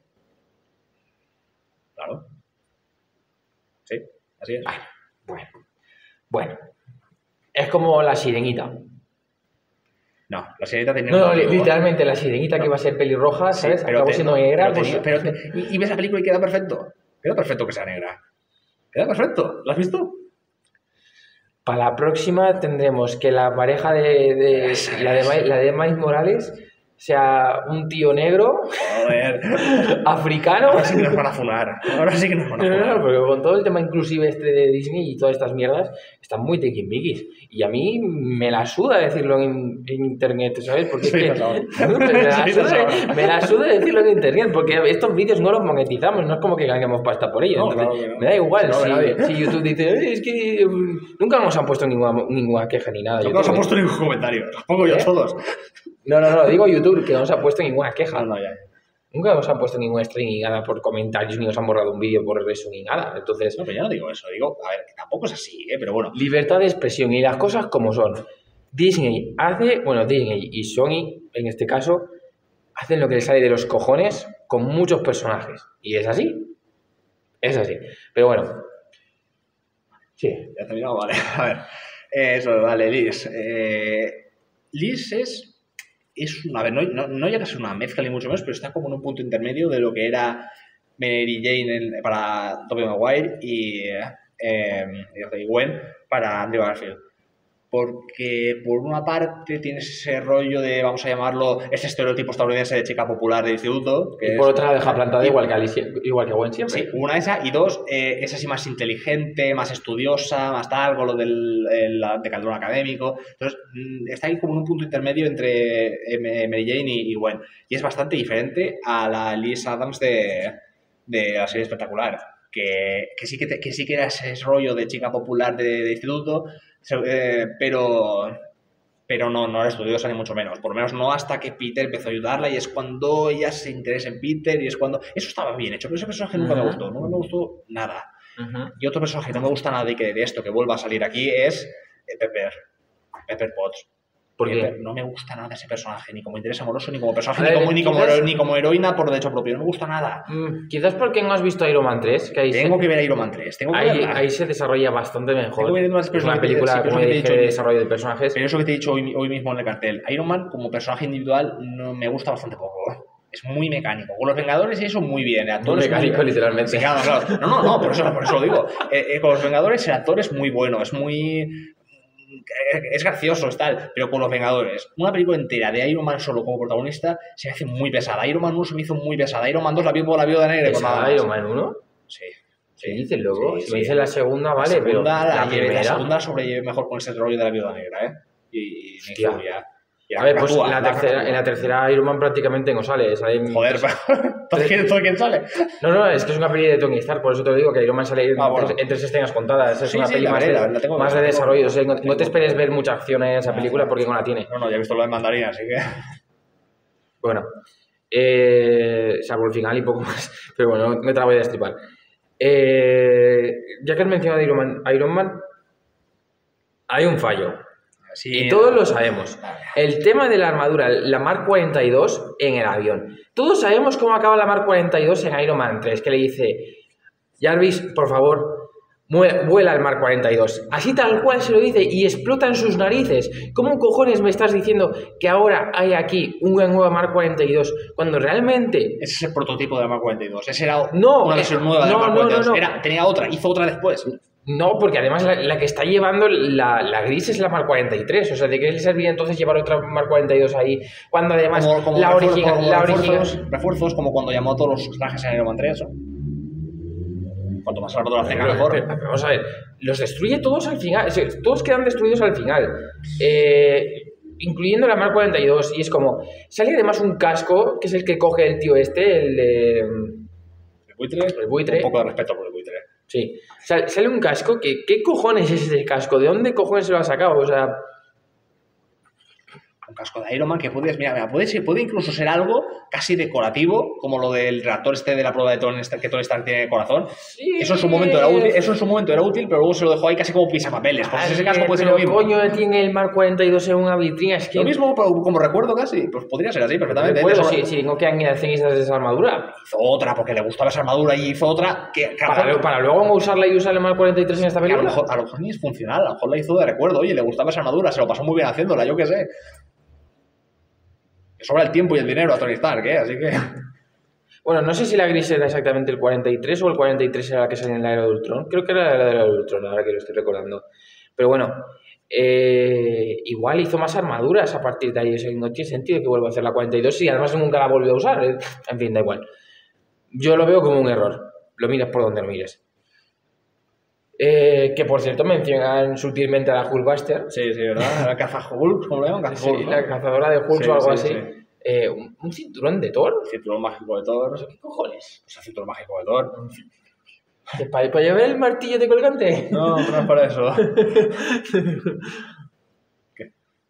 Claro. Sí, así es. Bueno, bueno. Bueno. Es como la sirenita. No, la sirenita tenía No, un no, motivo. literalmente la sirenita No. que iba a ser pelirroja, ¿sabes? pero Acabó te- siendo no, negra. pero pues- tenía- pero te- y, y ves la película y queda perfecto. Queda perfecto que sea negra. Queda perfecto. ¿Lo has visto? Para la próxima tendremos que la pareja de, de- Esa la, de es. Ma- la de Miles Morales sea un tío negro, Joder. africano. Ahora sí que nos van a funar. Ahora sí que nos van a No, no, no, funar. porque con todo el tema inclusive este de Disney y todas estas mierdas, están muy tiquismiquis. Y a mí me la suda decirlo en, en internet, ¿sabes? Porque es Sí, que por favor. me la, Sí, por suda, favor. me la suda decirlo en internet, porque estos vídeos no los monetizamos, no es como que ganemos pasta por ellos. No, Entonces, claro que no. me da igual Si no, si, nadie. si YouTube dice, "Eh, es que eh, nunca nos han puesto ninguna, ninguna queja ni nada. No YouTube, nos han ¿eh? puesto ningún comentario. Los pongo yo ¿Eh? todos. No, no, no, digo YouTube, que no nos ha puesto ninguna queja. No, no, ya. Nunca nos han puesto ningún stream ni nada por comentarios, ni nos han borrado un vídeo por eso ni nada. Entonces, No, pero yo no digo eso. Digo, a ver, que tampoco es así, ¿eh? Pero bueno. libertad de expresión y las cosas como son. Disney hace, bueno, Disney y Sony, en este caso, hacen lo que les sale de los cojones con muchos personajes. Y es así. Es así. Pero bueno. Sí. Ya he terminado, vale. A ver. Eh, eso, vale, Liz. Eh, Liz es. Es una, a ver, no, no, no llega a ser una mezcla ni mucho menos, pero está como en un punto intermedio de lo que era Mary Jane en- para Tobey Maguire y, eh, y Gwen para Andrew Garfield. Porque por una parte tienes ese rollo de, vamos a llamarlo, ese estereotipo estadounidense de chica popular de instituto. Que Y por es- otra la deja plantada y- igual que Alicia, igual que Gwen siempre. Sí, una esa, y dos, eh, es así más inteligente, más estudiosa, más tal, con lo del el, de Caldrón académico. Entonces, mm, está ahí como en un punto intermedio entre eh, Mary Jane y, y Gwen. Y es bastante diferente a la Liz Adams de, de la serie espectacular. Que, que, sí que, te- que sí que era ese rollo de chica popular de, de instituto, se- eh, pero, pero no, no era estudiosa ni mucho menos. Por lo menos no hasta que Peter empezó a ayudarla y es cuando ella se interesa en Peter y es cuando... Eso estaba bien hecho, pero ese personaje nunca me Ujú. gustó, nunca me gustó nada. Ujú. Y otro personaje que no me gusta nada y que de esto que vuelva a salir aquí es eh, Pepper. Pepper Potts. ¿Por qué? Pepper, no me gusta nada ese personaje, ni como interés amoroso, ni como personaje, A ni, ver, como, ni, como, quizás- hero- ni como heroína por derecho propio. No me gusta nada. Mm, quizás porque no has visto Iron Man tres, que ahí se, Tengo que ver Iron Man tres. Tengo que ahí, verla. ahí se desarrolla bastante Tengo mejor. que ver más Es una personajes, película, sí, pero como eso que te he dije, dicho- de desarrollo de personajes. Pero eso que te he dicho hoy, hoy mismo en el cartel, Iron Man como personaje individual no me gusta bastante poco. Es muy mecánico. Con los Vengadores eso muy bien. El actor Muy es mecánico, literalmente. Sí, claro, claro. No, no, no, por eso, por eso lo digo. Eh, eh, con los Vengadores el actor es muy bueno, es muy... Es gracioso, es tal, pero con los Vengadores, una película entera de Iron Man solo como protagonista se me hace muy pesada. Iron Man uno se me hizo muy pesada. Iron Man dos la vi por la viuda negra. con nada ¿Esa más. Iron Man uno? Sí. ¿Qué dices, loco? Sí, Si sí. me dices la segunda, vale, la pero segunda, la, la llevé- primera... la segunda la sobrellevé mejor con ese rollo de la viuda negra, ¿eh? Y, y me Hostia. furia. Y la A ver, pues cacatúa, la la tercera, cacatúa. en la tercera Iron Man prácticamente no sale. sale Joder, pero ¿entonces quién, todo quién sale? No, no, es que es una peli de Tony Stark, por eso te lo digo, que Iron Man sale en, Ah, bueno. tres, en tres escenas contadas. Es Sí, una sí, peli la más, veré, de, la- la tengo- más la de tengo- desarrollo. O sea, no, la no te tengo- esperes ver mucha acción en esa Ah, película vale. porque no la tiene. No, no, ya he visto lo de mandarina, así que... Bueno, eh, salvo el final y poco más. Pero bueno, no, no te la voy a destripar. Eh, ya que has mencionado Iron Man, Iron Man, hay un fallo. Sí, Y todos lo sabemos. El tema de la armadura, la Mark cuarenta y dos en el avión. Todos sabemos cómo acaba la Mark cuarenta y dos en Iron Man tres, que le dice, Jarvis, por favor, mue- vuela el Mark cuarenta y dos. Así tal cual se lo dice y explota en sus narices. ¿Cómo cojones me estás diciendo que ahora hay aquí una nueva Mark cuarenta y dos cuando realmente... Ese es el prototipo de la Mark cuarenta y dos. Ese era No, una eh, versión nueva de no, la Mark no, cuarenta y dos. no, no. Era, tenía otra, hizo otra después. No, porque además la, la que está llevando la, la gris es la Mark cuarenta y tres. O sea, ¿de qué le serviría entonces llevar otra Mark cuarenta y dos ahí? Cuando además Como, como la refuer- original... como La refuerzos, original refuerzos, como cuando llamó a todos los trajes en Iron Man tres. ¿no? Cuanto más armaduras tenga, mejor. Pero, pero, vamos a ver, los destruye todos al final, o sea, todos quedan destruidos al final, eh, incluyendo la Mark cuarenta y dos, y es como, sale además un casco, que es el que coge el tío este, el de... El buitre, El buitre. Un poco de respeto por el buitre. Sí, sale, sale un casco, que ¿qué cojones es ese casco? ¿De dónde cojones se lo ha sacado? O sea, Un casco de Iron Man que puedes, mira, mira, puede, ser- puede incluso ser algo casi decorativo, como lo del reactor este de la prueba de Tony Stark, que Tony Stark tiene corazón. sí, Eso en su momento era útil, eso en su momento era útil, pero luego se lo dejó ahí casi como pisapapeles. Pues ese casco puede ser lo pero mismo. coño tiene el Mark cuarenta y dos en una vitrina, es que... Lo mismo, pero como recuerdo casi, pues podría ser así perfectamente. Recuerdo, Eso- si, si no quedan ni cenizas de esa armadura. Hizo otra porque le gustaba esa armadura y hizo otra que, que a lo Para, mejor- luego- para luego no usarla y usar el Mark cuarenta y tres en esta que a lo película. mejor, a lo mejor ni es funcional, a lo mejor la hizo de recuerdo, oye, le gustaba esa armadura, se lo pasó muy bien haciéndola, yo qué sé. Le sobra el tiempo y el dinero a Tony Stark, ¿eh? Así que... Bueno, no sé si la gris era exactamente el cuarenta y tres o el cuarenta y tres era la que salía en la era de Ultron. Creo que era la de la era de Ultron, ahora que lo estoy recordando. Pero bueno, eh, igual hizo más armaduras a partir de ahí. O sea, no tiene sentido que vuelva a hacer la cuarenta y dos y además nunca la volvió a usar. Eh, En fin, da igual. Yo lo veo como un error. Lo mires por donde lo mires. Eh, que por cierto mencionan sutilmente a la Hulkbuster. Sí, sí, ¿verdad? La caza Hulk, ¿cómo le llaman? Caza Sí, Hulk, ¿no? la cazadora de Hulk Sí, o algo sí, así. sí. Eh, un, un cinturón de Thor. El cinturón mágico de Thor. ¿Qué cojones? Pues el cinturón mágico de Thor. ¿Para, para llevar el martillo de colgante? No, no es para eso. ¿Qué?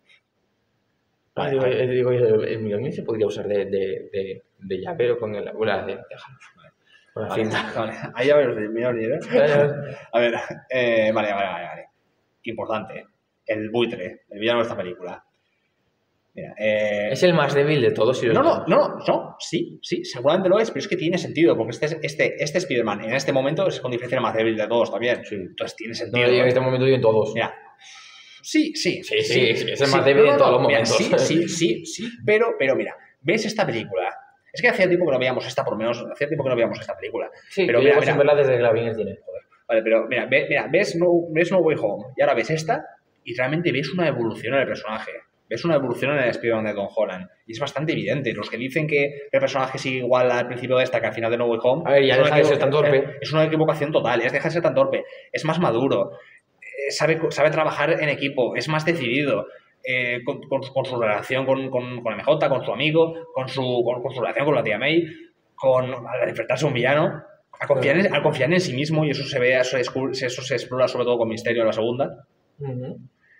Ah, digo, eh, digo, el, el Mjolnir se podría usar de, de, de, de llavero con el... Bueno, de, déjalo. Bueno, Vale, en fin. vale. Ahí ya veo el Mjolnir, ¿eh? A ver, eh, vale, vale, vale, vale. Importante. El buitre, el villano de esta película. Mira, eh... Es el más débil de todos. Si No, no, no, no, sí, sí, seguramente lo es, pero es que tiene sentido, porque este, este, este Spider-Man en este momento es con diferencia el más débil de todos también. Sí. Entonces tiene No sentido. lo digo en este momento, digo en todos. Mira, sí, sí, Sí, sí, es el más débil en todos los mira, momentos. sí, sí, sí, sí, pero, pero mira, ves esta película. Es que hacía tiempo que no veíamos esta, por lo menos, hacía tiempo que no veíamos esta película. Sí, pero yo mira, llevo mira, sin verla desde que la vi en el cine. Joder. Vale, pero mira, ve, mira ves, no, ves No Way Home y ahora ves esta y realmente ves una evolución en el personaje. Ves una evolución en el Spider-Man de Tom Holland. Y es bastante evidente. Los que dicen que el personaje sigue igual al principio de esta que al final de No Way Home... A ver, ya es deja una de ser tan torpe. Es, es una equivocación total. Es dejar de ser tan torpe. Es más maduro. Eh, sabe, sabe trabajar en equipo. Es más decidido. Eh, con, con, con su relación con, con, con M J, con su amigo, con su, con, con su relación con la tía May, con, al enfrentarse a un villano, a confiar, en, a confiar en sí mismo, y eso se ve, eso, eso se explora sobre todo con Misterio en la segunda. Uh-huh.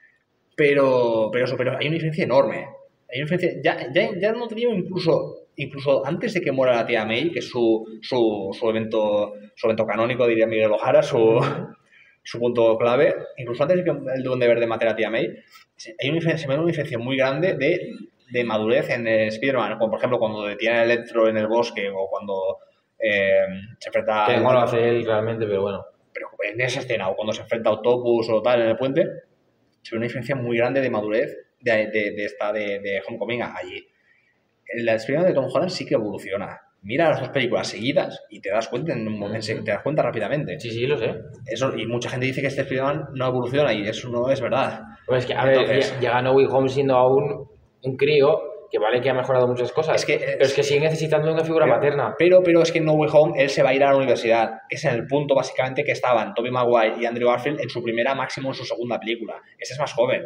Pero, pero, eso, pero hay una diferencia enorme. Hay una diferencia, ya, ya, ya no te digo incluso, incluso antes de que muera la tía May, que es su, su, su, evento, su evento canónico, diría Miguel Ojara, su, uh-huh. su punto clave, incluso antes de que el Duende Verde mate a la tía May, hay una diferencia, se ve una diferencia muy grande de, de madurez en Spider-Man, como por ejemplo cuando detiene a Electro en el bosque o cuando eh, se enfrenta... Que no lo hace él realmente, pero bueno. Pero en esa escena, o cuando se enfrenta a Octopus o tal en el puente, se ve una diferencia muy grande de madurez de, de, de esta de, de Homecoming allí. La Spider-Man de Tom Holland sí que evoluciona. Mira las dos películas seguidas y te das cuenta en un momento, te das cuenta rápidamente. Sí, sí, lo sé. Eso, y mucha gente dice que este Spider-Man no evoluciona y eso no es verdad. Pues es que, a Entonces, ver, llega No Way Home siendo aún un crío que vale que ha mejorado muchas cosas. Es que, pero es que sigue necesitando una figura pero, materna. Pero, pero es que en No Way Home él se va a ir a la universidad. Es en el punto básicamente que estaban Tobey Maguire y Andrew Garfield en su primera, máximo en su segunda película. Este es más joven.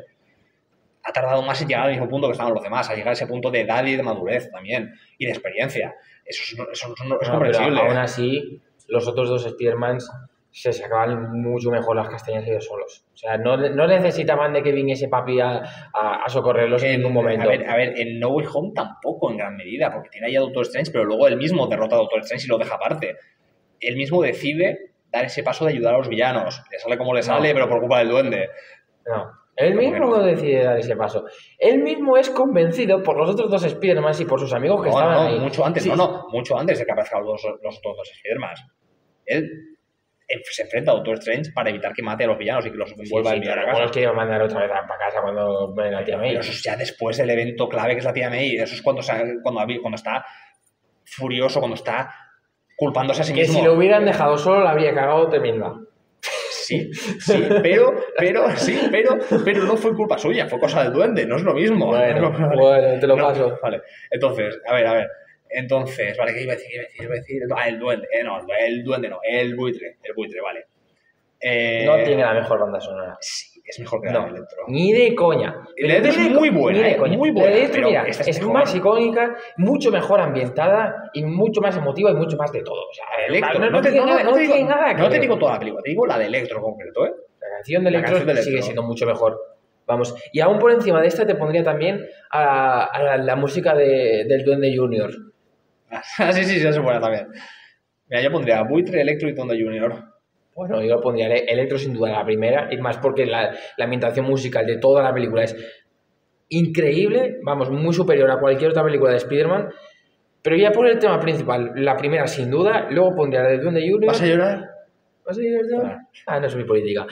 Ha tardado más en llegar al mismo punto que estaban los demás, a llegar a ese punto de edad y de madurez también, y de experiencia. Eso es, eso, eso, eso es no, comprensible. Pero aún así, los otros dos Spider-Mans se sacaban mucho mejor las castañas ellos solos. O sea, no, no necesitaban de que viniese papi a, a, a socorrerlos en, en ningún momento. A ver, a ver, en No Way Home tampoco en gran medida, porque tiene ahí a Doctor Strange, pero luego él mismo derrota a Doctor Strange y lo deja aparte. Él mismo decide dar ese paso de ayudar a los villanos. Le sale como le sale, no. pero por culpa del duende. No. Él mismo no? no decide dar ese paso. Él mismo es convencido por los otros dos Spider-Man y por sus amigos que no, estaban no, ahí. Mucho antes, sí. no, no, mucho antes de que aparezcan los, los otros dos Spider-Man. Él se enfrenta a Doctor Strange para evitar que mate a los villanos y que los envuelva sí, sí, en pero a casa. No los quiere mandar otra vez para casa cuando ven a la tía May. Pero eso es ya después del evento clave que es la tía May. Eso es cuando, cuando, cuando está furioso, cuando está culpándose a sí que mismo. Que si lo hubieran dejado solo, la habría cagado tremenda. Sí, sí, pero, pero, sí, pero, pero no fue culpa suya, fue cosa del duende, no es lo mismo. Bueno, no, bueno te lo no, paso. Vale, entonces, a ver, a ver. Entonces, vale, ¿qué iba a decir? ¿Qué iba a decir? Iba a decir ah, el duende. Eh, no, el duende no, el buitre. El buitre, vale. Eh, no tiene la mejor banda sonora. Sí, es mejor que no, la de Electro. Ni de coña. La Electro es muy buena, ni de coña. muy buena. La Electro, pero mira, esta es, es más icónica, mucho mejor ambientada y mucho más emotiva y mucho más de todo. O sea, Electro, no, no, no, te, tiene no, nada, no, no te digo, tiene nada que no te ver. digo toda la película, te digo la de Electro en concreto, ¿eh? La canción de Electro, canción de Electro sigue siendo mucho mejor. Vamos, y aún por encima de esta te pondría también a, a la, la música de, del Duende Junior. Ah, sí, sí, sí, eso buena también. Mira, yo pondría Buitre, Electro y Duende Junior. Bueno, yo pondría Electro sin duda la primera, y más porque la, la ambientación musical de toda la película es increíble, vamos, muy superior a cualquier otra película de Spider-Man, pero ya por el tema principal, la primera sin duda, luego pondría la del Duende Junior. ¿Vas a llorar? ¿Vas a ir yo? Ah, no es mi política.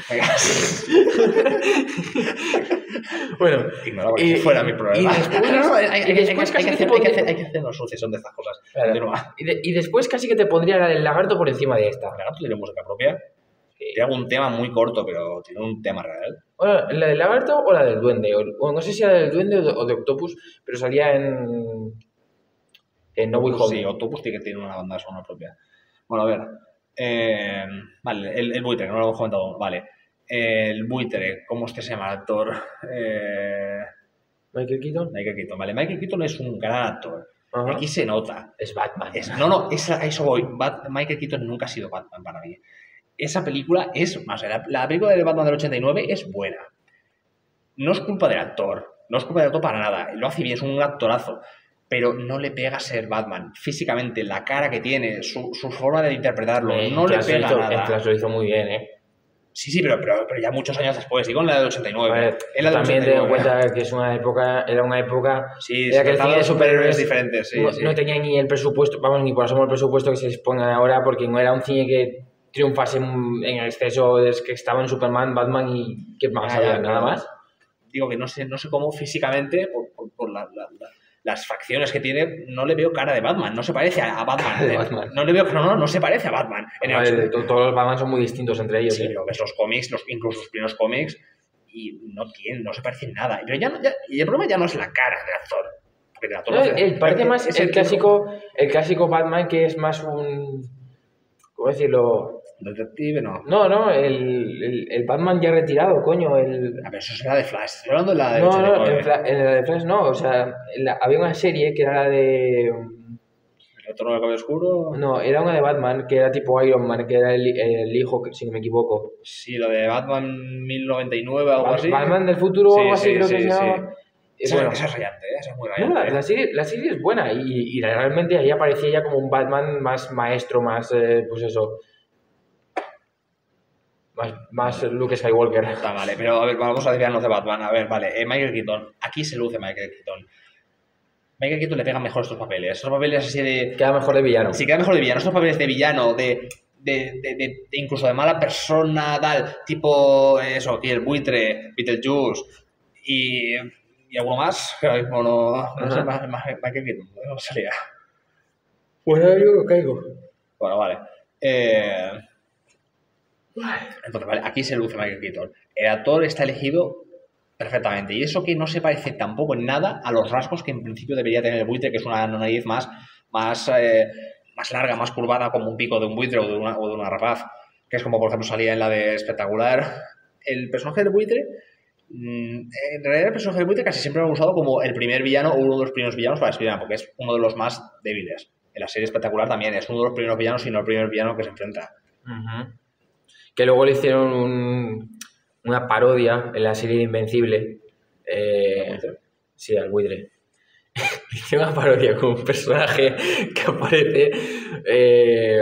Bueno, ignora porque y, fuera mi problema. Y después, no, no, hay, hay, y después hay, casi hay, que hay, pondría... hay, que hacer, hay que hacer una sucesión de estas cosas. Claro. Y, de, y después casi que te pondría la del lagarto por encima de esta. ¿El lagarto tiene música propia? Sí. Tiene algún tema muy corto, pero tiene un tema real. Bueno, ¿la del lagarto o la del duende? O, o no sé si era del duende o de, o de Octopus, pero salía en... en No Way Home. Sí, Octopus tiene que tener una banda sonora propia. Bueno, a ver... Eh, vale, el, el buitre, no lo hemos comentado aún. Vale. El buitre, ¿cómo es que se llama el actor? Eh... Michael Keaton. Michael Keaton, vale. Michael Keaton es un gran actor. Uh-huh. Aquí se nota. Es Batman. Es, no, no, es, a eso voy. Bat, Michael Keaton nunca ha sido Batman para mí. Esa película es, más, la, la película de Batman del ochenta y nueve es buena. No es culpa del actor. No es culpa del actor para nada. Lo hace bien, es un actorazo. Pero no le pega ser Batman. Físicamente, la cara que tiene, su, su forma de interpretarlo, eh, no le pega hizo, nada. El Flash lo hizo muy bien, ¿eh? Sí, sí, pero, pero, pero ya muchos años después. Digo en la del ochenta y nueve. Ver, en la del también ochenta y nueve. ten en cuenta que es una época, era una época... Sí, era que el cine de superhéroes diferentes. Sí, no, sí. no tenía ni el presupuesto, vamos, ni por asomo el presupuesto que se exponga ahora, porque no era un cine que triunfase en, en exceso, es que estaba en Superman, Batman y... ¿Qué más? Ah, había? ¿Nada más? Digo que no sé, no sé cómo físicamente, por, por, por la, la, la, las facciones que tiene, no le veo cara de Batman, no se parece a, a Batman. De Batman. No le veo, no, no, no se parece a Batman. En el ver, todos los Batman son muy distintos entre ellos. Sí, ¿eh? pero ves los cómics, los, incluso los primeros cómics, y no tienen, no se parecen nada. Pero ya, ya, y el problema ya no es la cara del actor. Porque el actor no, no hace, el, parece más es el, el clásico, el clásico Batman que es más un... ¿Cómo decirlo? Detective, no. No, no, el, el, el Batman ya retirado, coño. El... A ver, eso es la de Flash. Estoy hablando de la de No, ochenta y nueve. no, en, Fla en la de Flash no. O sea, la, había una serie que era la de... ¿El retorno del cabello oscuro? No, era una de Batman que era tipo Iron Man, que era el, el hijo, si no me equivoco. Sí, la de Batman mil noventa y nueve o algo así. Batman del futuro o sí, algo así, sí, creo sí, que se sí. llama. Esa, bueno, esa es rayante, ¿eh? Esa es muy rayante. No, la, la, serie, la serie es buena y, y realmente ahí aparecía ya como un Batman más maestro, más, eh, pues eso... Más, más Luke Skywalker. Está vale, pero a ver, vamos a desviarnos de Batman. A ver, vale, eh, Michael Keaton. Aquí se luce Michael Keaton. Michael Keaton le pega mejor estos papeles. Estos papeles así de... Queda mejor de villano. Sí, queda mejor de villano. Estos papeles de villano, de... De, de, de, de incluso de mala persona, tal, tipo eso, aquí el buitre, Beetlejuice y, y algo más, que ahora mismo no, no sé, más, más, más que Keaton, no salía. Pues yo caigo. Bueno, vale. Eh, entonces, vale, aquí se luce Michael Keaton. El actor está elegido perfectamente, y eso que no se parece tampoco en nada a los rasgos que en principio debería tener el buitre, que es una nariz más, más eh, más larga, más curvada, como un pico de un buitre o de una, o de una rapaz, que es como, por ejemplo, salía en la de Espectacular. El personaje del buitre, en realidad el personaje del buitre casi siempre lo han usado como el primer villano o uno de los primeros villanos para Spider-Man, porque es uno de los más débiles. En la serie Espectacular también es uno de los primeros villanos, si no el primer villano que se enfrenta. Uh-huh. Que luego le hicieron un, una parodia en la serie de Invencible. Eh, sí, al buitre. Hice una parodia con un personaje que aparece eh,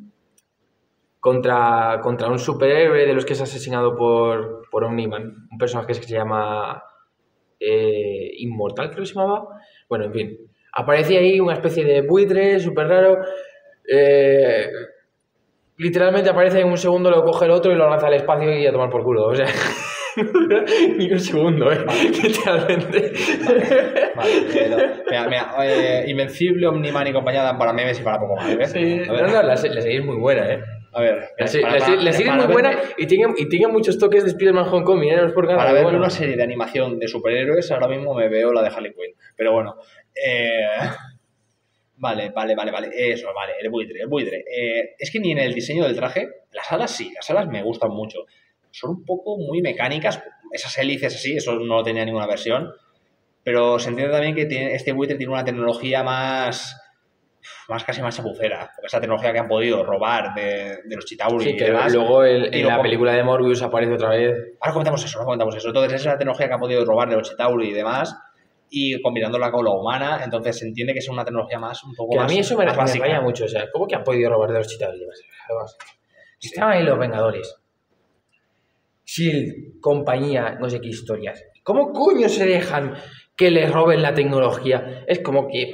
contra, contra un superhéroe de los que es asesinado por, por Omni-Man. Un personaje que se llama eh, Inmortal, creo que se llamaba. Bueno, en fin. Aparecía ahí una especie de buitre súper raro. Eh, literalmente aparece en un segundo, lo coge el otro y lo lanza al espacio y a tomar por culo. O sea... Ni un segundo, ¿eh? Vale. Literalmente. Vale, vale. Mira, mira eh, Invencible, Omni-Man y compañía dan para memes y para poco más, ¿ves? Sí, no, no, la, la serie es muy buena, ¿eh? A ver, la, se, para, la, para, la serie es muy buena y tiene, y tiene muchos toques de Spider-Man Homecoming, ¿eh? No es por nada, para ver bueno. Una serie de animación de superhéroes, ahora mismo me veo la de Harley Quinn. Pero bueno, eh... Vale, vale, vale, vale. Eso, vale, el buitre, el buitre. Eh, es que ni en el diseño del traje, las alas sí, las alas me gustan mucho. Son un poco muy mecánicas, esas hélices así, eso no lo tenía ninguna versión, pero se entiende también que tiene, este buitre tiene una tecnología más, más casi más chapucera, porque esa tecnología que han podido robar de, de los Chitauri sí, y que demás. Luego el, en la con... película de Morbius aparece otra vez. Ahora comentamos eso, ahora comentamos eso. Entonces esa es la tecnología que han podido robar de los Chitauri y demás, y combinándola con la humana, entonces se entiende que es una tecnología más, un poco que más a mí eso me, más me básica. raya mucho, o sea, ¿cómo que han podido robar de los Chitauri? Además, sí. Estaban ahí los Vengadores. Shield, compañía, no sé qué historias. ¿Cómo coño se dejan que les roben la tecnología? Es como que...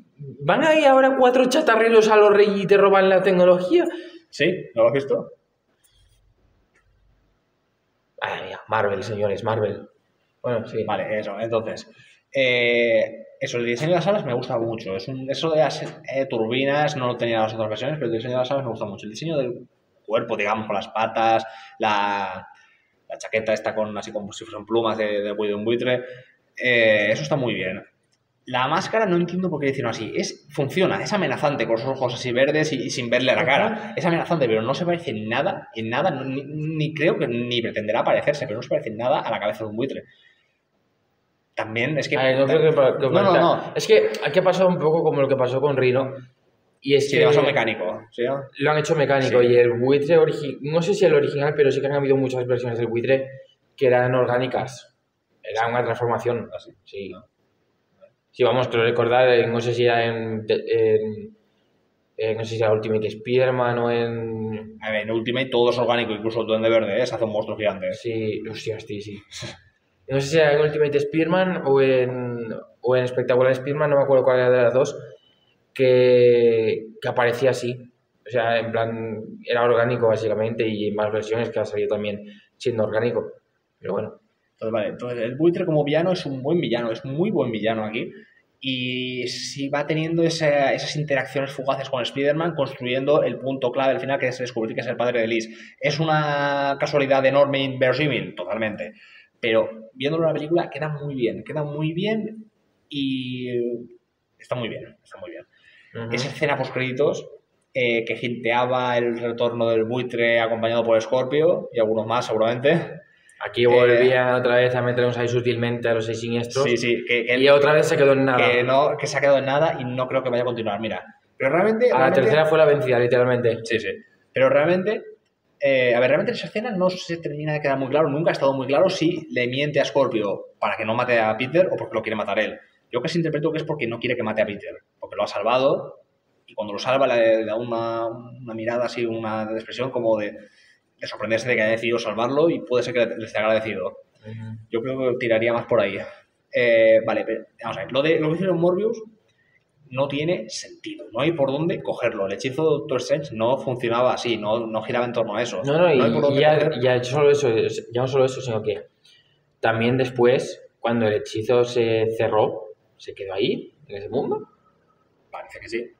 ¿Van ahí ahora cuatro chatarreros a los reyes y te roban la tecnología? Sí, ¿lo has visto? Ay, mía, Marvel, señores, Marvel. Bueno, sí. Vale, eso. Entonces, eh, eso, el diseño de las alas me gusta mucho. Es un, eso de las eh, turbinas no lo tenía en las otras versiones, pero el diseño de las alas me gusta mucho. El diseño del cuerpo, digamos, con las patas, la, la chaqueta está con así como si fueran plumas de, de, de un buitre. Eh, eso está muy bien. La máscara no entiendo por qué le hicieron así. Es, funciona, es amenazante con los ojos así verdes y, y sin verle la cara. Es amenazante, pero no se parece en nada, en nada, ni, ni creo que ni pretenderá parecerse, pero no se parece en nada a la cabeza de un buitre. También es que... A ver, no creo que, que no, no, no. Es que aquí ha pasado un poco como lo que pasó con Rhino. Y es sí, que demasiado mecánico. ¿Sí? Lo han hecho mecánico. Sí. Y el buitre original, no sé si el original, pero sí que han habido muchas versiones del buitre que eran orgánicas. Era una transformación. ¿Así? Sí. No. Sí, vamos, creo recordar, no sé si era en, en, en no sé si era Ultimate Spider-Man o en... A ver, en Ultimate todo es orgánico, incluso el Duende Verde, ¿eh? Se hace un monstruo gigante. Sí, hostia, sí, sí. No sé si era en Ultimate Spider-Man o en, o en Espectacular Spider-Man, no me acuerdo cuál era de las dos, que, que aparecía así. O sea, en plan, era orgánico básicamente y en más versiones que ha salido también siendo orgánico. Pero bueno. Entonces, vale, entonces el buitre como villano es un buen villano, es muy buen villano aquí. Y si va teniendo esa, esas interacciones fugaces con Spider-Man, construyendo el punto clave al final, que es descubrir que es el padre de Liz. ¿Es una casualidad enorme e inverosímil? Totalmente. Pero viéndolo en la película queda muy bien, queda muy bien y está muy bien, está muy bien. Uh-huh. Esa escena post créditos eh, que hinteaba el retorno del buitre acompañado por Scorpio y algunos más seguramente. Aquí volvían eh, otra vez a meternos ahí sutilmente a los seis siniestros. Sí, sí. Que, que y otra vez se quedó en nada. Que, no, que se ha quedado en nada y no creo que vaya a continuar. Mira, pero realmente... A realmente, la tercera fue la vencida, literalmente. Sí, sí. Pero realmente... Eh, a ver, realmente en esa escena no se termina de quedar muy claro, nunca ha estado muy claro si le miente a Scorpio para que no mate a Peter o porque lo quiere matar él. Yo casi interpreto que es porque no quiere que mate a Peter, porque lo ha salvado y cuando lo salva le da una, una mirada así, una expresión como de, de sorprenderse de que haya decidido salvarlo y puede ser que le esté agradecido. Uh-huh. Yo creo que tiraría más por ahí. Eh, vale, pero, vamos a ver, lo, de, lo que hicieron Morbius no tiene sentido, no hay por dónde cogerlo. El hechizo de Doctor Strange no funcionaba así, no, no giraba en torno a eso. No, no, no hay por dónde ya, coger... ya, solo eso, ya no solo eso, sino que también después, cuando el hechizo se cerró, se quedó ahí, en ese mundo. Parece que sí.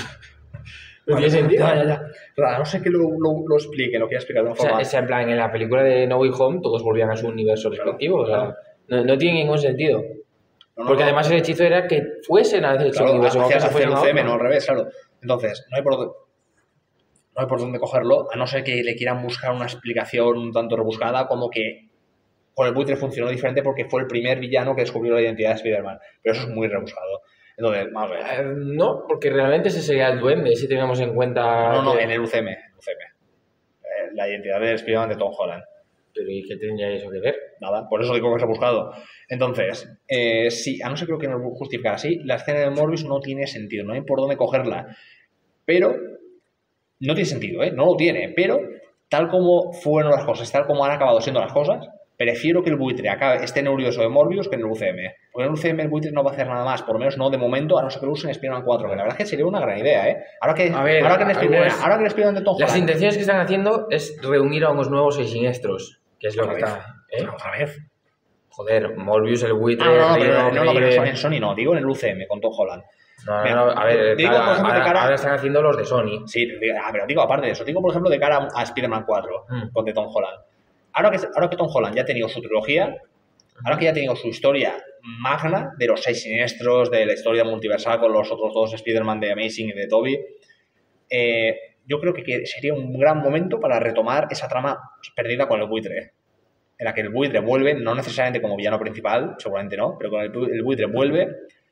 ¿No tiene sentido? Ya, ya, ya. Pero no sé que lo, lo, lo explique, lo quiera explicar de una forma. O sea, en plan, en la película de No Way Home todos volvían a su universo respectivo, claro, o sea, no, no tiene ningún sentido. No, no, Porque no. además el hechizo era que fuesen a ese claro, universo. Hacia, hacia el U C M, no al revés, claro. Entonces, no hay, por, no hay por dónde cogerlo, a no ser que le quieran buscar una explicación un tanto rebuscada, como que con el buitre funcionó diferente porque fue el primer villano que descubrió la identidad de Spider-Man. Pero eso es muy rebuscado. Entonces, vamos a ver. Eh, no, porque realmente ese sería el duende, si tenemos en cuenta... No, no, que... en el U C M. U C M. Eh, la identidad de Spider-Man de Tom Holland. ¿Pero y qué tendría eso que ver? Nada, por eso digo que es rebuscado. Entonces, eh, sí, a no ser creo que nos justificar así, la escena de Morbius no tiene sentido, no hay por dónde cogerla. Pero, no tiene sentido, ¿eh? No lo tiene, pero tal como fueron las cosas, tal como han acabado siendo las cosas, prefiero que el buitre acabe, esté en el universo de Morbius que en el U C M. Porque en el U C M el buitre no va a hacer nada más, por lo menos no de momento, a no ser que lo usen en Spider-Man cuatro, que la verdad es que sería una gran idea, ¿eh? Ahora que, a ver, ahora que, en Spider-Man, algunas, ahora que en Spider-Man de Tom Holland... Las intenciones que están haciendo es reunir a unos nuevos seis siniestros, que es lo que está... ¿Eh? ¿Otra vez? Joder, Morbius, el buitre... Ah, no, no, pero, no, no, pero en Sony no, digo en el U C M con Tom Holland. No, Mira, no, a ver, digo, cara, por ejemplo, ahora, de cara... ahora están haciendo los de Sony. Sí, pero digo aparte de eso, digo por ejemplo de cara a Spider-Man cuatro mm. con de Tom Holland. Ahora que, ahora que Tom Holland ya ha tenido su trilogía, ahora que ya ha tenido su historia magna de los seis siniestros, de la historia multiversal con los otros dos Spider-Man de Amazing y de Tobey, eh, yo creo que sería un gran momento para retomar esa trama perdida con el buitre, en la que el buitre vuelve, no necesariamente como villano principal, seguramente no, pero con el, el buitre vuelve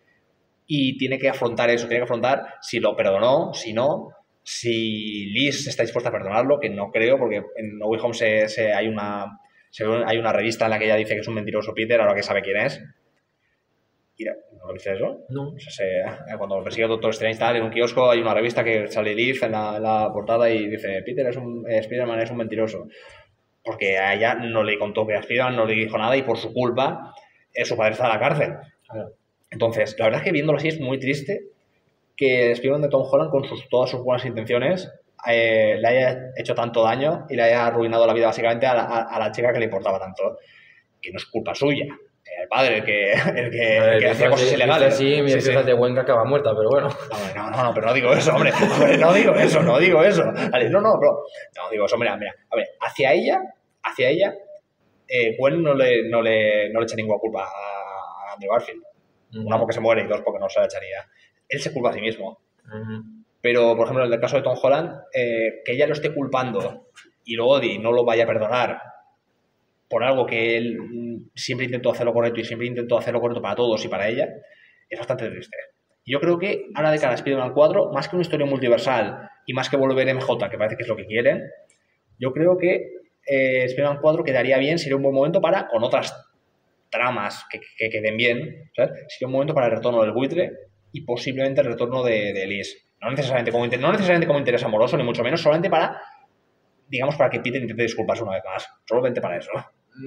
y tiene que afrontar eso, tiene que afrontar si lo perdonó, si no, si Liz está dispuesta a perdonarlo, que no creo, porque en No Way Home se, se, hay, una, se, hay una revista en la que ella dice que es un mentiroso Peter, ahora que sabe quién es. Y, ¿no lo dice eso? No. O sea, se, cuando lo persigue Doctor Strange tal, en un kiosco hay una revista que sale Liz en la, la portada y dice Peter es un, eh, Spider-Man es un mentiroso. Porque a ella no le contó que era Spider-Man, no le dijo nada y por su culpa eh, su padre está en la cárcel. Claro. Entonces, la verdad es que viéndolo así es muy triste que Spider-Man de Tom Holland, con sus, todas sus buenas intenciones, eh, le haya hecho tanto daño y le haya arruinado la vida básicamente a la, a, a la chica que le importaba tanto. Que no es culpa suya. El padre, el que, el que, el que hacía cosas ilegales. Sí, mi sí, esposa sí. de Huenca acaba muerta, pero bueno. No, no, no, pero no digo eso, hombre. Hombre, no digo eso, no digo eso. Vale, no, no, bro. No digo eso, mira, mira. A ver, hacia ella, hacia ella, eh, Gwen no le, no, le, no le echa ninguna culpa a Andrew Garfield. Uh-huh. Una porque se muere y dos porque no se la echaría. Él se culpa a sí mismo. Uh-huh. Pero, por ejemplo, en el caso de Tom Holland, eh, que ella lo esté culpando y lo odie y no lo vaya a perdonar por algo que él siempre intentó hacer lo correcto y siempre intentó hacer lo correcto para todos y para ella, es bastante triste. Yo creo que ahora de cara a Spider-Man cuatro, más que una historia multiversal y más que volver M J, que parece que es lo que quieren, yo creo que eh, Spider-Man cuatro quedaría bien, sería un buen momento para, con otras tramas que, que queden bien, ¿sabes? Sería un momento para el retorno del buitre y posiblemente el retorno de, de Liz. No necesariamente, como, no necesariamente como interés amoroso, ni mucho menos, solamente para, digamos, para que Peter intente disculparse una vez más. Solamente para eso.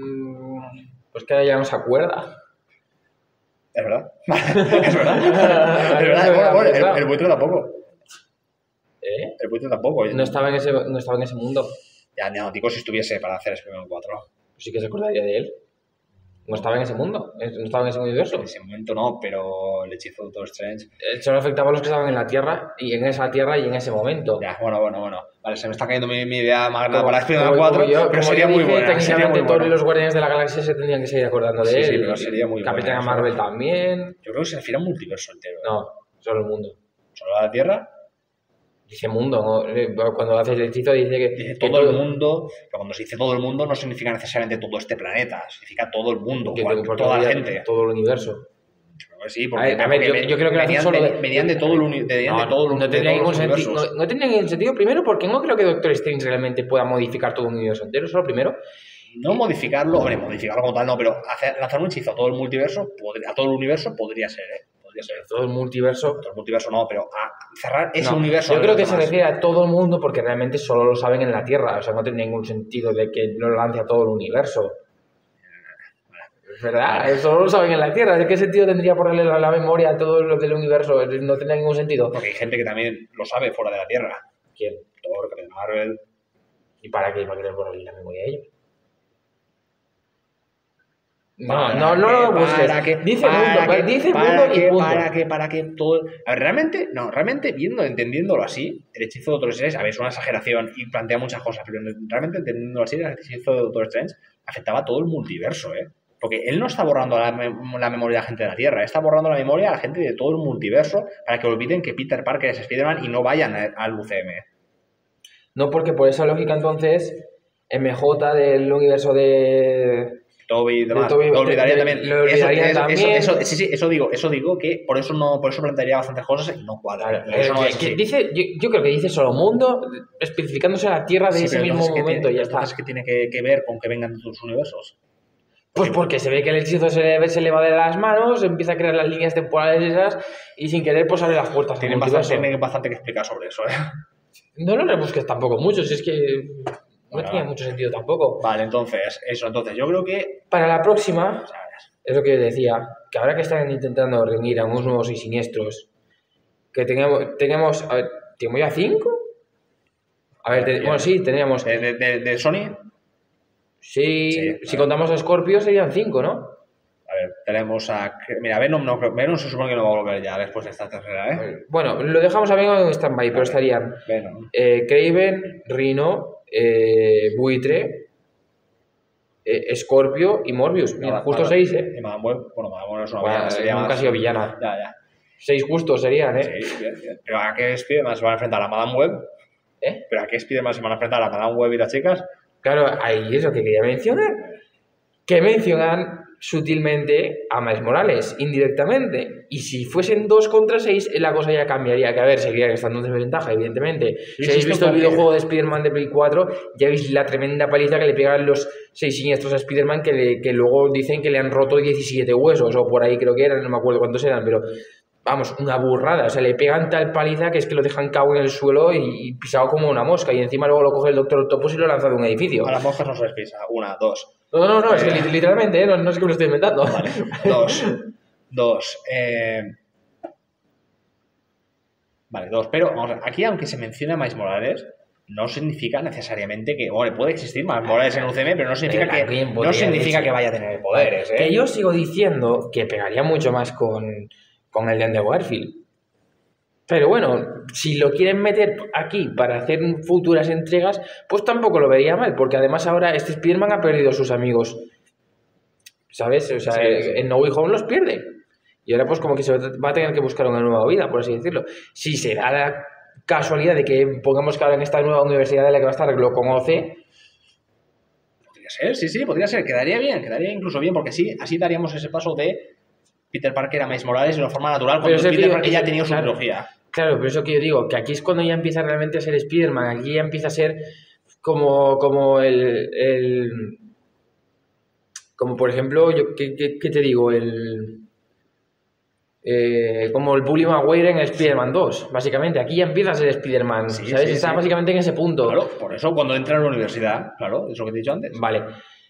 Pues que ella no se acuerda. Es verdad. Es verdad. Es verdad. Bueno, bueno, el, el buitre tampoco. ¿Eh? El buitre tampoco. No estaba en ese, no estaba en ese mundo. Ya, no, digo si estuviese para hacer Spider-Man cuatro. Pues sí que se acordaría de él. No estaba en ese mundo, no estaba en ese universo. En ese momento no, pero el hechizo de Doctor Strange... Solo afectaba a los que estaban en la Tierra, y en esa Tierra y en ese momento. Ya, bueno, bueno, bueno. Vale, se me está cayendo mi, mi idea magna para Spider-Man cuatro, yo, pero sería muy buena. Técnicamente todos los Guardianes de la Galaxia se tendrían que seguir acordando de sí, él. Sí, pero sería muy Capitana buena. Marvel eso. También. Yo creo que se refiere a un multiverso entero. No, solo el mundo. ¿Solo a la Tierra? Dice mundo, ¿no? Cuando haces el hechizo dice que... Dice todo, todo el mundo, pero cuando se dice todo el mundo no significa necesariamente todo este planeta, significa todo el mundo, que, cual, toda la gente. Todo el universo. Sí, porque, a ver, a ver, porque yo, yo creo que venían, solo de, venían de todo el universo. No, de todo no, tendría ningún sentido, no, no tendría ningún sentido, primero, porque no creo que Doctor Strange realmente pueda modificar todo un universo entero, solo primero. No modificarlo, hombre, modificarlo como tal no, pero hacer, lanzar un hechizo a todo el multiverso, podría, a todo el universo podría ser, ¿eh? Podría ser. Todo el multiverso. Todo el multiverso no, pero a cerrar ese no, universo. Yo creo que se refiere a todo el mundo porque realmente solo lo saben en la Tierra, o sea, no tiene ningún sentido de que lo lance a todo el universo. Es verdad, solo lo saben en la Tierra. ¿De qué sentido tendría ponerle la, la memoria a todo lo del universo? No tendría ningún sentido. Porque hay gente que también lo sabe fuera de la Tierra. ¿Quién? Thor, Capitán Marvel. ¿Y para qué? ¿Para qué les ponerle la memoria a ellos? No, no, no lo busques. Para que, dice para mundo, que, dice para mundo que, y punto. Para que, para que todo... A ver, realmente, no, realmente viendo, entendiéndolo así, el hechizo de Doctor Strange, a ver, es una exageración y plantea muchas cosas, pero realmente entendiéndolo así, el hechizo de Doctor Strange afectaba a todo el multiverso, ¿eh? Porque él no está borrando la, la memoria de la gente de la Tierra, está borrando la memoria a la gente de todo el multiverso para que olviden que Peter Parker es Spider-Man y no vayan al U C M. No, porque por esa lógica entonces M J del universo de... Toby y demás, Toby, lo olvidaría de, también. Lo olvidaría eso, también. Eso, eso, sí, sí, eso digo, eso digo que por eso no, por eso plantearía bastantes cosas y no cuadra. Claro, eso no es que dice, yo, yo creo que dice solo mundo, especificándose la Tierra de sí, ese mismo momento. Tiene, y ya está. ¿Qué tiene que, que ver con que vengan de tus universos? Pues porque se ve que el hechizo se le, se le va de las manos, empieza a crear las líneas temporales esas y sin querer pues abre las puertas. Tienen bastante, tienen bastante que explicar sobre eso, ¿eh? No lo rebusques tampoco mucho, si es que no bueno, tiene mucho sentido tampoco. Vale, entonces, eso, entonces yo creo que... Para la próxima, es lo que yo decía, que ahora que están intentando reunir a unos nuevos y siniestros, que tengamos, tengamos a ver, ¿tenemos ya cinco? A ver, te, bueno, sí, teníamos... ¿De, de, de, de Sony? Sí, sí, si contamos a Scorpio serían cinco, ¿no? A ver, tenemos a... Mira, Venom no creo... Venom se supone que no va a volver ya después de esta tercera, ¿eh? Bueno, lo dejamos a Venom en stand-by, pero estarían Venom. Eh, Kraven, Rhino, eh, Buitre, eh, Scorpio y Morbius. Mira, no, justo no, seis, ¿eh? Y Madame Web, bueno, Madame Web no es una bueno, villana, sería nunca más... ha sido villana. Ya, ya. Seis justos serían, ¿eh? Sí, bien, bien. Pero ¿a qué Spiderman se van a enfrentar? ¿A Madame Web? ¿Eh? ¿Pero a qué Spiderman se van a enfrentar? ¿A Madame Web y las chicas? Claro, ahí es lo que quería mencionar. Que mencionan sutilmente a Miles Morales, indirectamente. Y si fuesen dos contra seis, la cosa ya cambiaría. Que a ver, seguiría estando en desventaja, evidentemente. Sí, si habéis visto el videojuego de Spider-Man de Play cuatro, ya veis la tremenda paliza que le pegan los seis siniestros a Spider-Man, que, le, que luego dicen que le han roto diecisiete huesos, o por ahí creo que eran, no me acuerdo cuántos eran, pero... Vamos, una burrada, o sea, le pegan tal paliza que es que lo dejan cao en el suelo y, y pisado como una mosca, y encima luego lo coge el Doctor Octopus y lo lanza de un edificio. A las moscas no se les pisa, una, dos. No, no, no, eh... es que literalmente, ¿eh? no, no es que me lo estoy inventando. Vale, dos, dos, eh... Vale, dos, pero vamos a ver, aquí aunque se menciona a Miles Morales, no significa necesariamente que, bueno, puede existir más Morales en U C M, pero no significa, Pero que, podría no significa decir- que vaya a tener poderes, ¿eh? Que yo sigo diciendo que pegaría mucho más con, con el de Andrew Garfield. Pero bueno, si lo quieren meter aquí para hacer futuras entregas, pues tampoco lo vería mal, porque además ahora este Spider-Man ha perdido a sus amigos, ¿sabes? O sea, Sí, sí. en No Way Home los pierde. Y ahora pues como que se va a tener que buscar una nueva vida, por así decirlo. Si se da la casualidad de que pongamos que ahora en esta nueva universidad de la que va a estar lo conoce, Podría ser, sí, sí, podría ser. Quedaría bien, quedaría incluso bien, porque sí, así daríamos ese paso de Peter Parker a Miles Morales de una forma natural, cuando eso, Peter tío, Parker ya ha eso- tenido su claro. trilogía. Claro, pero eso que yo digo, que aquí es cuando ya empieza realmente a ser Spider-Man, aquí ya empieza a ser como, como el, el- como por ejemplo, yo ¿qué, qué- qué te digo? El eh, como el Bully Maguire en Spider-Man dos, básicamente. Aquí ya empieza a ser Spider-Man, Sí, ¿sabes? sí, Está sí. básicamente en ese punto. Claro, por eso cuando entra a la universidad, claro, es lo que te he dicho antes. Vale.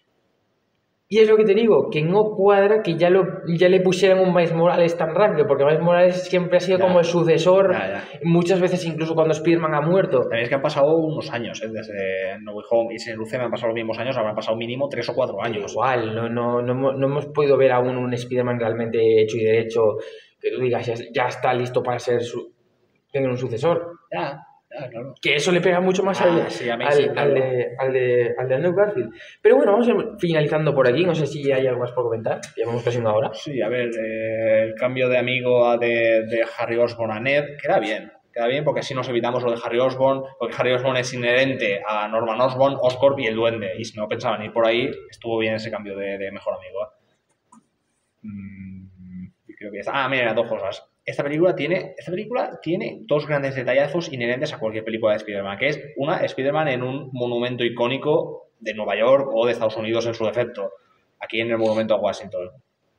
Y es lo que te digo, que no cuadra que ya, lo, ya le pusieran un Miles Morales tan rápido, porque Miles Morales siempre ha sido Ya. como el sucesor, Ya, ya. muchas veces incluso cuando Spider-Man ha muerto. También es que han pasado unos años, ¿eh? Desde No Way Home y en U C M han pasado los mismos años, habrán pasado mínimo tres o cuatro Pero años. igual, no, no, no, hemos- no hemos podido ver aún un Spider-Man realmente hecho y derecho, que tú digas, ya, ya está listo para ser su, tener un sucesor. Ya, ya, claro. Que eso le pega mucho más Ah, al, sí, a mí al, sí, al claro. de, al, de, al de Andrew Garfield. Pero bueno, vamos a ir finalizando por aquí. No sé si hay algo más por comentar. Llevamos casi una hora. Sí, a ver, eh, el cambio de amigo a de, de Harry Osborn a Ned queda bien. Queda bien porque así nos evitamos lo de Harry Osborn, porque Harry Osborn es inherente a Norman Osborn, Oscorp y el Duende. Y si no pensaban ir por ahí, estuvo bien ese cambio de, de mejor amigo. ¿eh? Mm, y creo que ya está. Ah, mira, dos cosas. Esta película tiene, esta película tiene dos grandes detallazos inherentes a cualquier película de Spider-Man, que es una, Spider-Man en un monumento icónico de Nueva York o de Estados Unidos en su defecto, aquí en el monumento a Washington.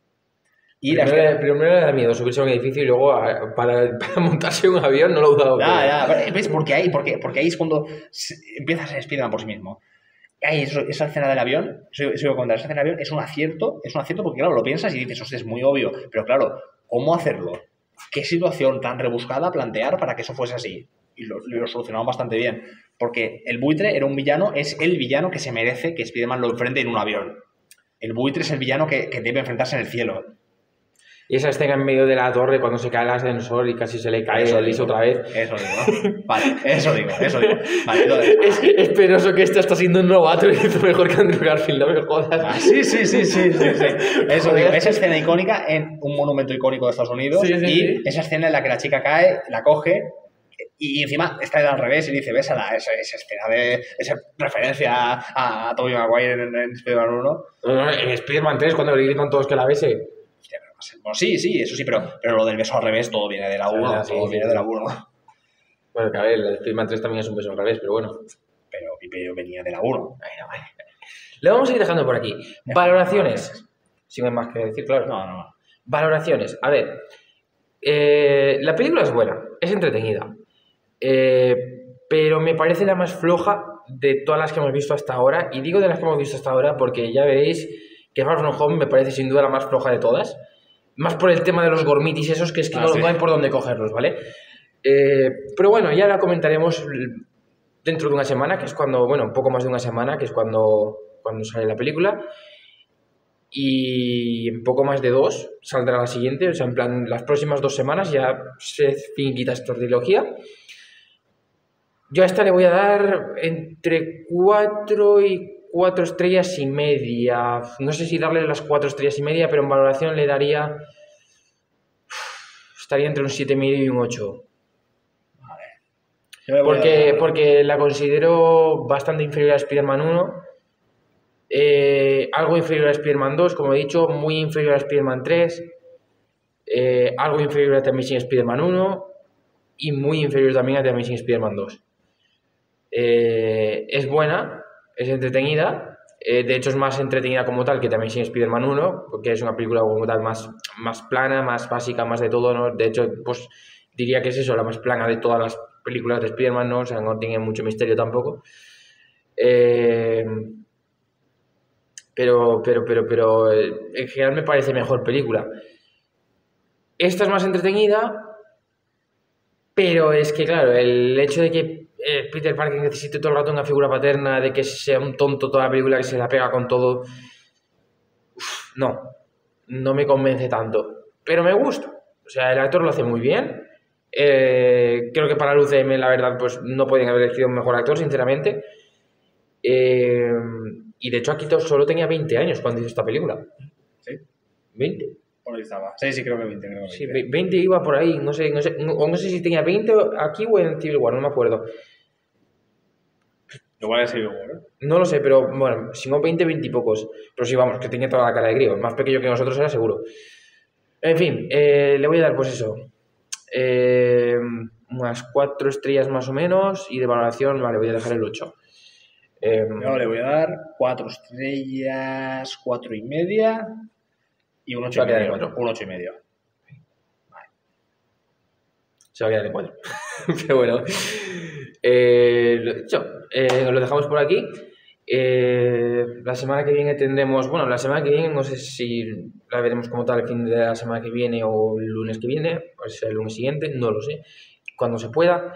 Y la Primero, escena- primero le da miedo subirse a un edificio y luego a- para, para montarse un avión no lo he dudado. Ya, ya, pero, ¿ves? Porque ahí, porque, porque ahí es cuando se- empieza a ser Spider-Man por sí mismo. Ahí, eso- esa escena del avión, eso, eso iba a contar, esa escena del avión es un acierto, es un acierto porque, claro, lo piensas y dices, hostia, es muy obvio, pero claro, ¿cómo hacerlo? ¿Qué situación tan rebuscada plantear para que eso fuese así? Y lo, lo solucionaron bastante bien, porque el buitre era un villano, es el villano que se merece que Spider-Man lo enfrente en un avión. El buitre es el villano que, que debe enfrentarse en el cielo. Y esa escena en medio de la torre cuando se cae el ascensor y casi se le cae Eso el liso digo. otra vez. Eso digo. Vale, eso digo, eso digo. Vale, entonces, Es, es penoso que este está siendo un novato y lo hizo mejor que Andrew Garfield, no me jodas. Ah, sí, sí, sí, sí, sí, sí. Eso Joder. digo, esa escena icónica en un monumento icónico de Estados Unidos Sí, sí, y sí. esa escena en la que la chica cae, la coge y encima está al revés y dice, ves a la, esa, esa escena de esa referencia a, a Tobey Maguire en, en Spider-Man uno. No, no, en Spider-Man tres cuando le gritan todos que la bese. Hostia, pero va a ser- bueno, sí, sí, eso sí, pero, pero lo del beso al revés todo viene de la uno, Ah, sí, todo sí, viene sí. de la uno. Bueno, que a ver, el Spider-Man tres también es un beso al revés, pero bueno. Pero Pipe venía de la uno. Bueno, vale. Lo vamos a ir dejando por aquí. Valoraciones. Si no hay más que decir, claro. No, no, no. Valoraciones. A ver, eh, la película es buena, es entretenida, eh, pero me parece la más floja de todas las que hemos visto hasta ahora. Y digo de las que hemos visto hasta ahora porque ya veréis que Far From Home me parece sin duda la más floja de todas. Más por el tema de los gormitis esos, que es que Ah, no, sí. no hay por dónde cogerlos, ¿vale? Eh, pero bueno, ya la comentaremos dentro de una semana, que es cuando, bueno, un poco más de una semana, que es cuando, cuando sale la película. Y en poco más de dos saldrá la siguiente, o sea, en plan, las próximas dos semanas ya se finiquita esta trilogía. Yo a esta le voy a dar entre cuatro y cuatro estrellas y media. No sé si darle las cuatro estrellas y media, pero en valoración le daría... Estaría entre un siete y medio y un ocho. Yo le voy a Porque, dar- porque la considero bastante inferior a Spider-Man uno, eh, algo inferior a Spider-Man dos, como he dicho, muy inferior a Spider-Man tres, eh, algo inferior a The Amazing Spider-Man uno y muy inferior también a The Amazing Spider-Man dos. Eh, es buena, es entretenida, eh, de hecho es más entretenida como tal que The Amazing Spider-Man uno, porque es una película como tal más, más plana, más básica, más de todo, ¿no? De hecho, pues diría que es eso, la más plana de todas las películas de Spider-Man, ¿no? O sea, no tiene mucho misterio tampoco. Eh, pero, pero, pero, pero, eh, en general me parece mejor película. Esta es más entretenida, pero es que, claro, el hecho de que eh, Peter Parker necesite todo el rato una figura paterna, de que sea un tonto toda la película, que se la pega con todo. Uf, no, no me convence tanto. Pero me gusta. O sea, el actor lo hace muy bien. Eh, creo que para el U C M, la verdad, pues no pueden haber elegido un mejor actor, sinceramente. Eh, y de hecho, aquí solo tenía veinte años cuando hizo esta película. ¿Sí? ¿veinte? Por ahí estaba. Sí, sí, creo que veinte. Creo que Sí, veinte. veinte iba por ahí, no sé, no sé, no, o no sé si tenía veinte aquí o en Civil War, no me acuerdo. Igual es Civil War, ¿eh? No lo sé, pero bueno, si no veinte, veinte y pocos. Pero sí, vamos, que tenía toda la cara de crío. Más pequeño que nosotros era seguro. En fin, eh, le voy a dar pues eso. Eh, unas cuatro estrellas más o menos y de valoración, vale, voy a dejar el ocho. Eh, Yo le voy a dar cuatro estrellas, cuatro y media y un ocho Va a y quedar medio. en cuatro. Un ocho y medio. Se va a quedar en cuatro. Pero bueno, eh, lo dicho, eh, lo dejamos por aquí. Eh, la semana que viene tendremos, bueno, la semana que viene no sé si la veremos como tal el fin de la semana que viene o el lunes que viene, pues el lunes siguiente, no lo sé, cuando se pueda.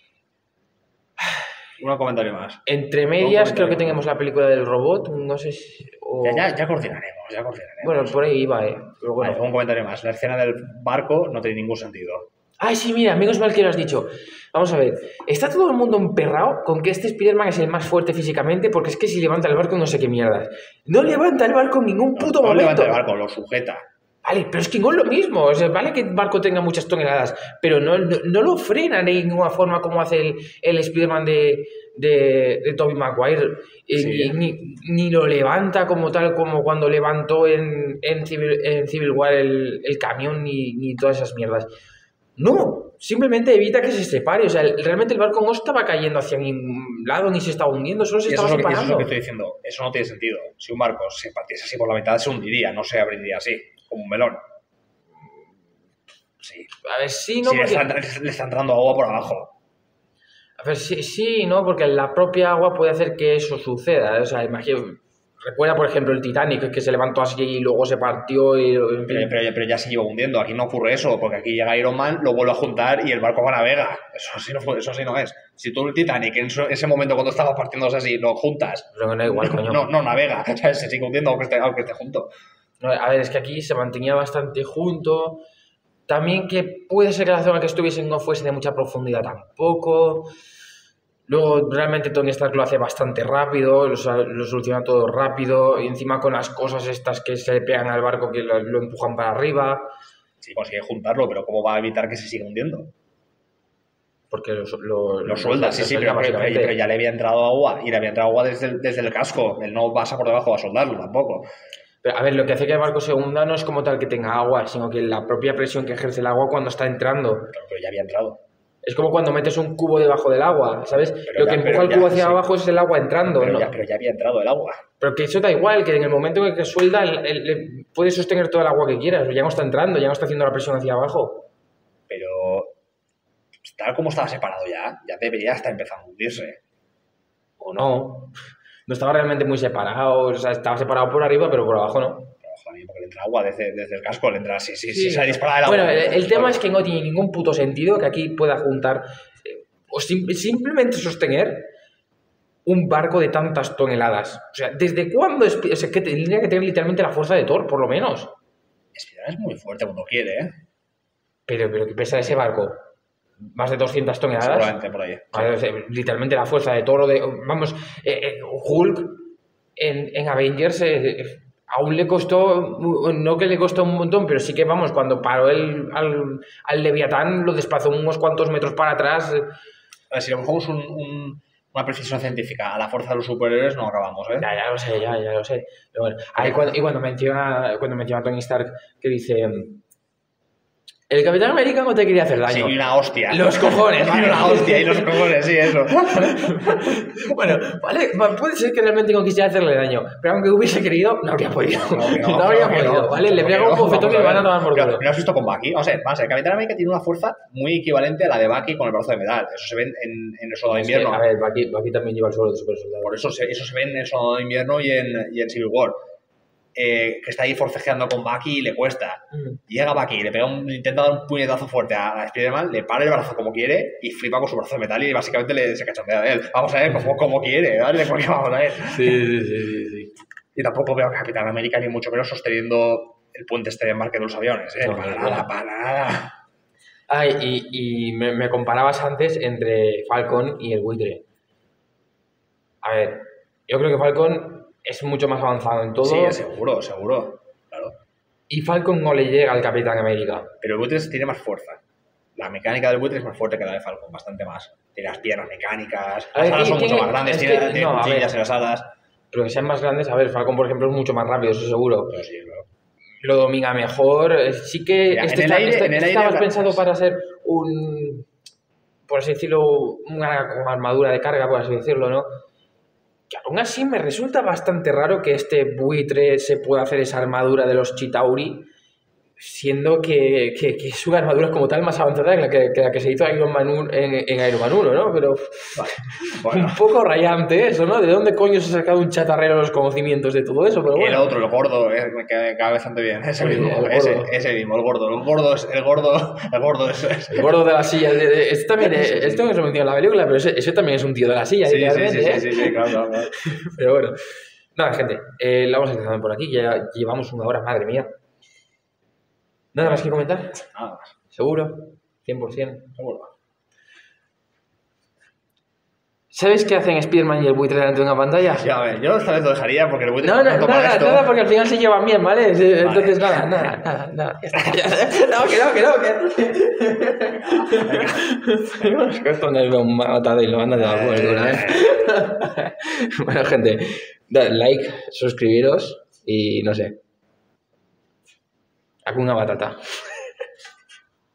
Un comentario más. Entre medias Un creo que comentario tenemos la película del robot, no sé si... o- Ya, ya, ya coordinaremos, ya coordinaremos. Bueno, por ahí iba, eh. Pero bueno. Vale, un comentario más. La escena del barco no tiene ningún sentido. Ay, sí, mira, menos mal que lo has dicho. Vamos a ver, está todo el mundo emperrado con que este Spider-Man es el más fuerte físicamente porque es que si levanta el barco no sé qué mierdas. No levanta el barco en ningún puto No, no momento. levanta el barco, lo sujeta. Vale, pero es que no es lo mismo. O sea, vale que el barco tenga muchas toneladas, pero no, no, no lo frena de ninguna forma como hace el, el Spider-Man de, de, de Tobey Maguire. Eh, Sí. ni, ni lo levanta como tal, como cuando levantó en, en, Civil, en Civil War el, el camión, ni, ni todas esas mierdas. No, simplemente evita que se separe. O sea, realmente el barco no estaba cayendo hacia ningún lado ni se estaba hundiendo, solo se Y eso, estaba es lo que, y eso es separando. lo que estoy diciendo. Eso no tiene sentido. Si un barco se partiese así por la mitad, se hundiría, no se abriría así, como un melón. Sí. A ver, sí, no, Sí, le, porque... está, le está entrando agua por abajo. A ver, sí, sí, no, porque la propia agua puede hacer que eso suceda. O sea, imagino... Recuerda, por ejemplo, el Titanic, que se levantó así y luego se partió y... en fin. Pero, pero, pero ya se iba hundiendo. Aquí no ocurre eso, porque aquí llega Iron Man, lo vuelve a juntar y el barco va a navega. Eso sí no, fue- eso sí no es. Si tú el Titanic en eso- ese momento cuando estaba partiéndose así lo juntas, Pero que no da igual, coño. no, no navega. ¿Sabes? Se sigue hundiendo aunque esté, aunque esté junto. No, a ver, es que aquí se mantenía bastante junto. También que puede ser que la zona que estuviesen no fuese de mucha profundidad tampoco. Luego, realmente Tony Stark lo hace bastante rápido, lo, sa- lo soluciona todo rápido. Y encima con las cosas estas que se le pegan al barco, que lo, lo empujan para arriba. Sí, consigue juntarlo, pero ¿cómo va a evitar que se siga hundiendo? Porque lo, lo, Lo suelda, sí, sí, suelda, pero, pero- básicamente. pero ya le había entrado agua y le había entrado agua desde el, desde el casco. Él no pasa por debajo a soldarlo tampoco. Pero, a ver, lo que hace que el barco se hunda no es como tal que tenga agua, sino que la propia presión que ejerce el agua cuando está entrando. Pero, pero ya había entrado. Es como cuando metes un cubo debajo del agua, ¿sabes? Pero Lo ya- que empuja pero el ya, cubo hacia sí. abajo es el agua entrando, Pero, ¿no? ya, pero ya había entrado el agua. Pero que eso da igual, que en el momento en que suelda, el, el- el- puedes sostener toda el agua que quieras, ya no está entrando, ya no está haciendo la presión hacia abajo. Pero tal como estaba separado ya, ya debería estar empezando a hundirse. O no. No estaba realmente muy separado, o sea, estaba separado por arriba, pero por abajo no. Pero, joder, porque le entra agua desde, desde el casco, le entra así, sí, sí, Sí. se ha disparado el agua. Bueno, el, el tema es que no tiene ningún puto sentido que aquí pueda juntar eh, o sim- simplemente sostener un barco de tantas toneladas. O sea, ¿desde cuándo? es- O sea, que tendría que tener literalmente la fuerza de Thor, por lo menos. Spider-Man es muy fuerte cuando quiere, ¿eh? Pero, pero ¿qué pesa ese barco? Más de doscientas toneladas. Seguramente por ahí. A ver, o sea, literalmente la fuerza de Toro de... Vamos, eh, eh, Hulk en, en Avengers eh, eh, aún le costó, no que le costó un montón, pero sí que, vamos, cuando paró el, al, al Leviatán lo desplazó unos cuantos metros para atrás. eh. A ver, si le buscamos un, un- una precisión científica a la fuerza de los superhéroes, no acabamos, ¿eh? Ya, ya lo sé, ya, ya lo sé. Pero bueno, ahí cuando, y cuando menciona, cuando menciona a Tony Stark que dice... El Capitán América no te quería hacer Sí, daño. y una hostia. Los cojones, Y vale. una hostia, y los cojones, sí, eso. Bueno, vale, va- puede ser que realmente no quisiera hacerle daño, pero aunque hubiese querido, no habría podido. No, habría claro que podido, no. ¿vale? Le Claro pega que un no, bofetón y vamos le a van a ver. tomar por Claro, culo. ¿no has visto con Bucky? Vamos a ver, vamos a ver, Capitán América tiene una fuerza muy equivalente a la de Bucky con el brazo de metal. Eso se ve en, en el Soldado de Es que, Invierno. a ver, aquí, aquí también lleva el suelo de super soldado. Por eso se, eso se ve en el Soldado de Invierno y en, y en Civil War. eh, que está ahí forcejeando con Bucky y le cuesta. Mm. Llega Bucky, le pega un, intenta dar un puñetazo fuerte a, a Spider-Man, le para el brazo como quiere y flipa con su brazo de metal y básicamente le, se cachondea de él. Vamos a ver como, como quiere, ¿vale? Porque vamos a ver. Sí, sí, sí, sí, sí. Y tampoco veo a Capitán América ni mucho menos sosteniendo el puente este de embarque de los aviones, ¿eh? No, para no, nada, no. para nada. Ay, y, y me, me comparabas antes entre Falcon y el buitre. A ver, yo creo que Falcon es mucho más avanzado en todo. Sí, seguro, seguro, claro. Y Falcon no le llega al Capitán América. Pero el buitre tiene más fuerza. La mecánica del buitre es más fuerte que la de Falcon, bastante más. Tiene las piernas mecánicas, A las ver, alas son tiene- mucho más grandes, es tiene, que- tiene no, a cuchillas ver. en las alas. Pero que sean más grandes, a ver, Falcon, por ejemplo, es mucho más rápido, eso seguro. Pero sí, claro. Lo domina mejor. eh, Sí que Mira, este en el está, aire- este- en el este aire estaba la- pensado para ser un, por así decirlo, una, una armadura de carga, por así decirlo, ¿no? Que aún así me resulta bastante raro que este buitre se pueda hacer esa armadura de los Chitauri, siendo que, que, que su armadura es como tal más avanzada que la que, que, la que se hizo Iron Man uno- en, en Iron Man uno, ¿no? Pero Vale. Bueno, un poco rayante eso, ¿no? ¿De dónde coño se ha sacado un chatarrero los conocimientos de todo eso? Pero el bueno. otro, el gordo, eh, me queda queda bastante bien. Ese El mismo, gordo. ese, ese mismo, el gordo. El gordo es el gordo, el gordo es. es- El gordo de la silla. de- de- Este también, es- esto no se menciona en la película, pero ese, ese también es un tío de la silla, Sí, sí, sí, literalmente, ¿eh? sí, sí, sí, claro, claro, claro. Pero bueno. Nada, gente, eh, la vamos a empezar por aquí, ya llevamos una hora, madre mía. ¿Nada más que comentar? Nada más, ¿Seguro? cien por ciento. seguro. ¿Sabes qué hacen Spiderman y el buitre delante de una pantalla? Ya, a ver, yo esta vez lo dejaría porque el buitre No, no, tanto para nada, esto. nada, porque al final se llevan bien, ¿vale? Entonces, nada, nada, nada, nada. Ya está, ya está. No, que no, que no, que... Es que esto no es un matado y lo mandas de la cuerda, ¿eh? Bueno, gente, dad like, suscribiros y no sé. Hakuna Matata.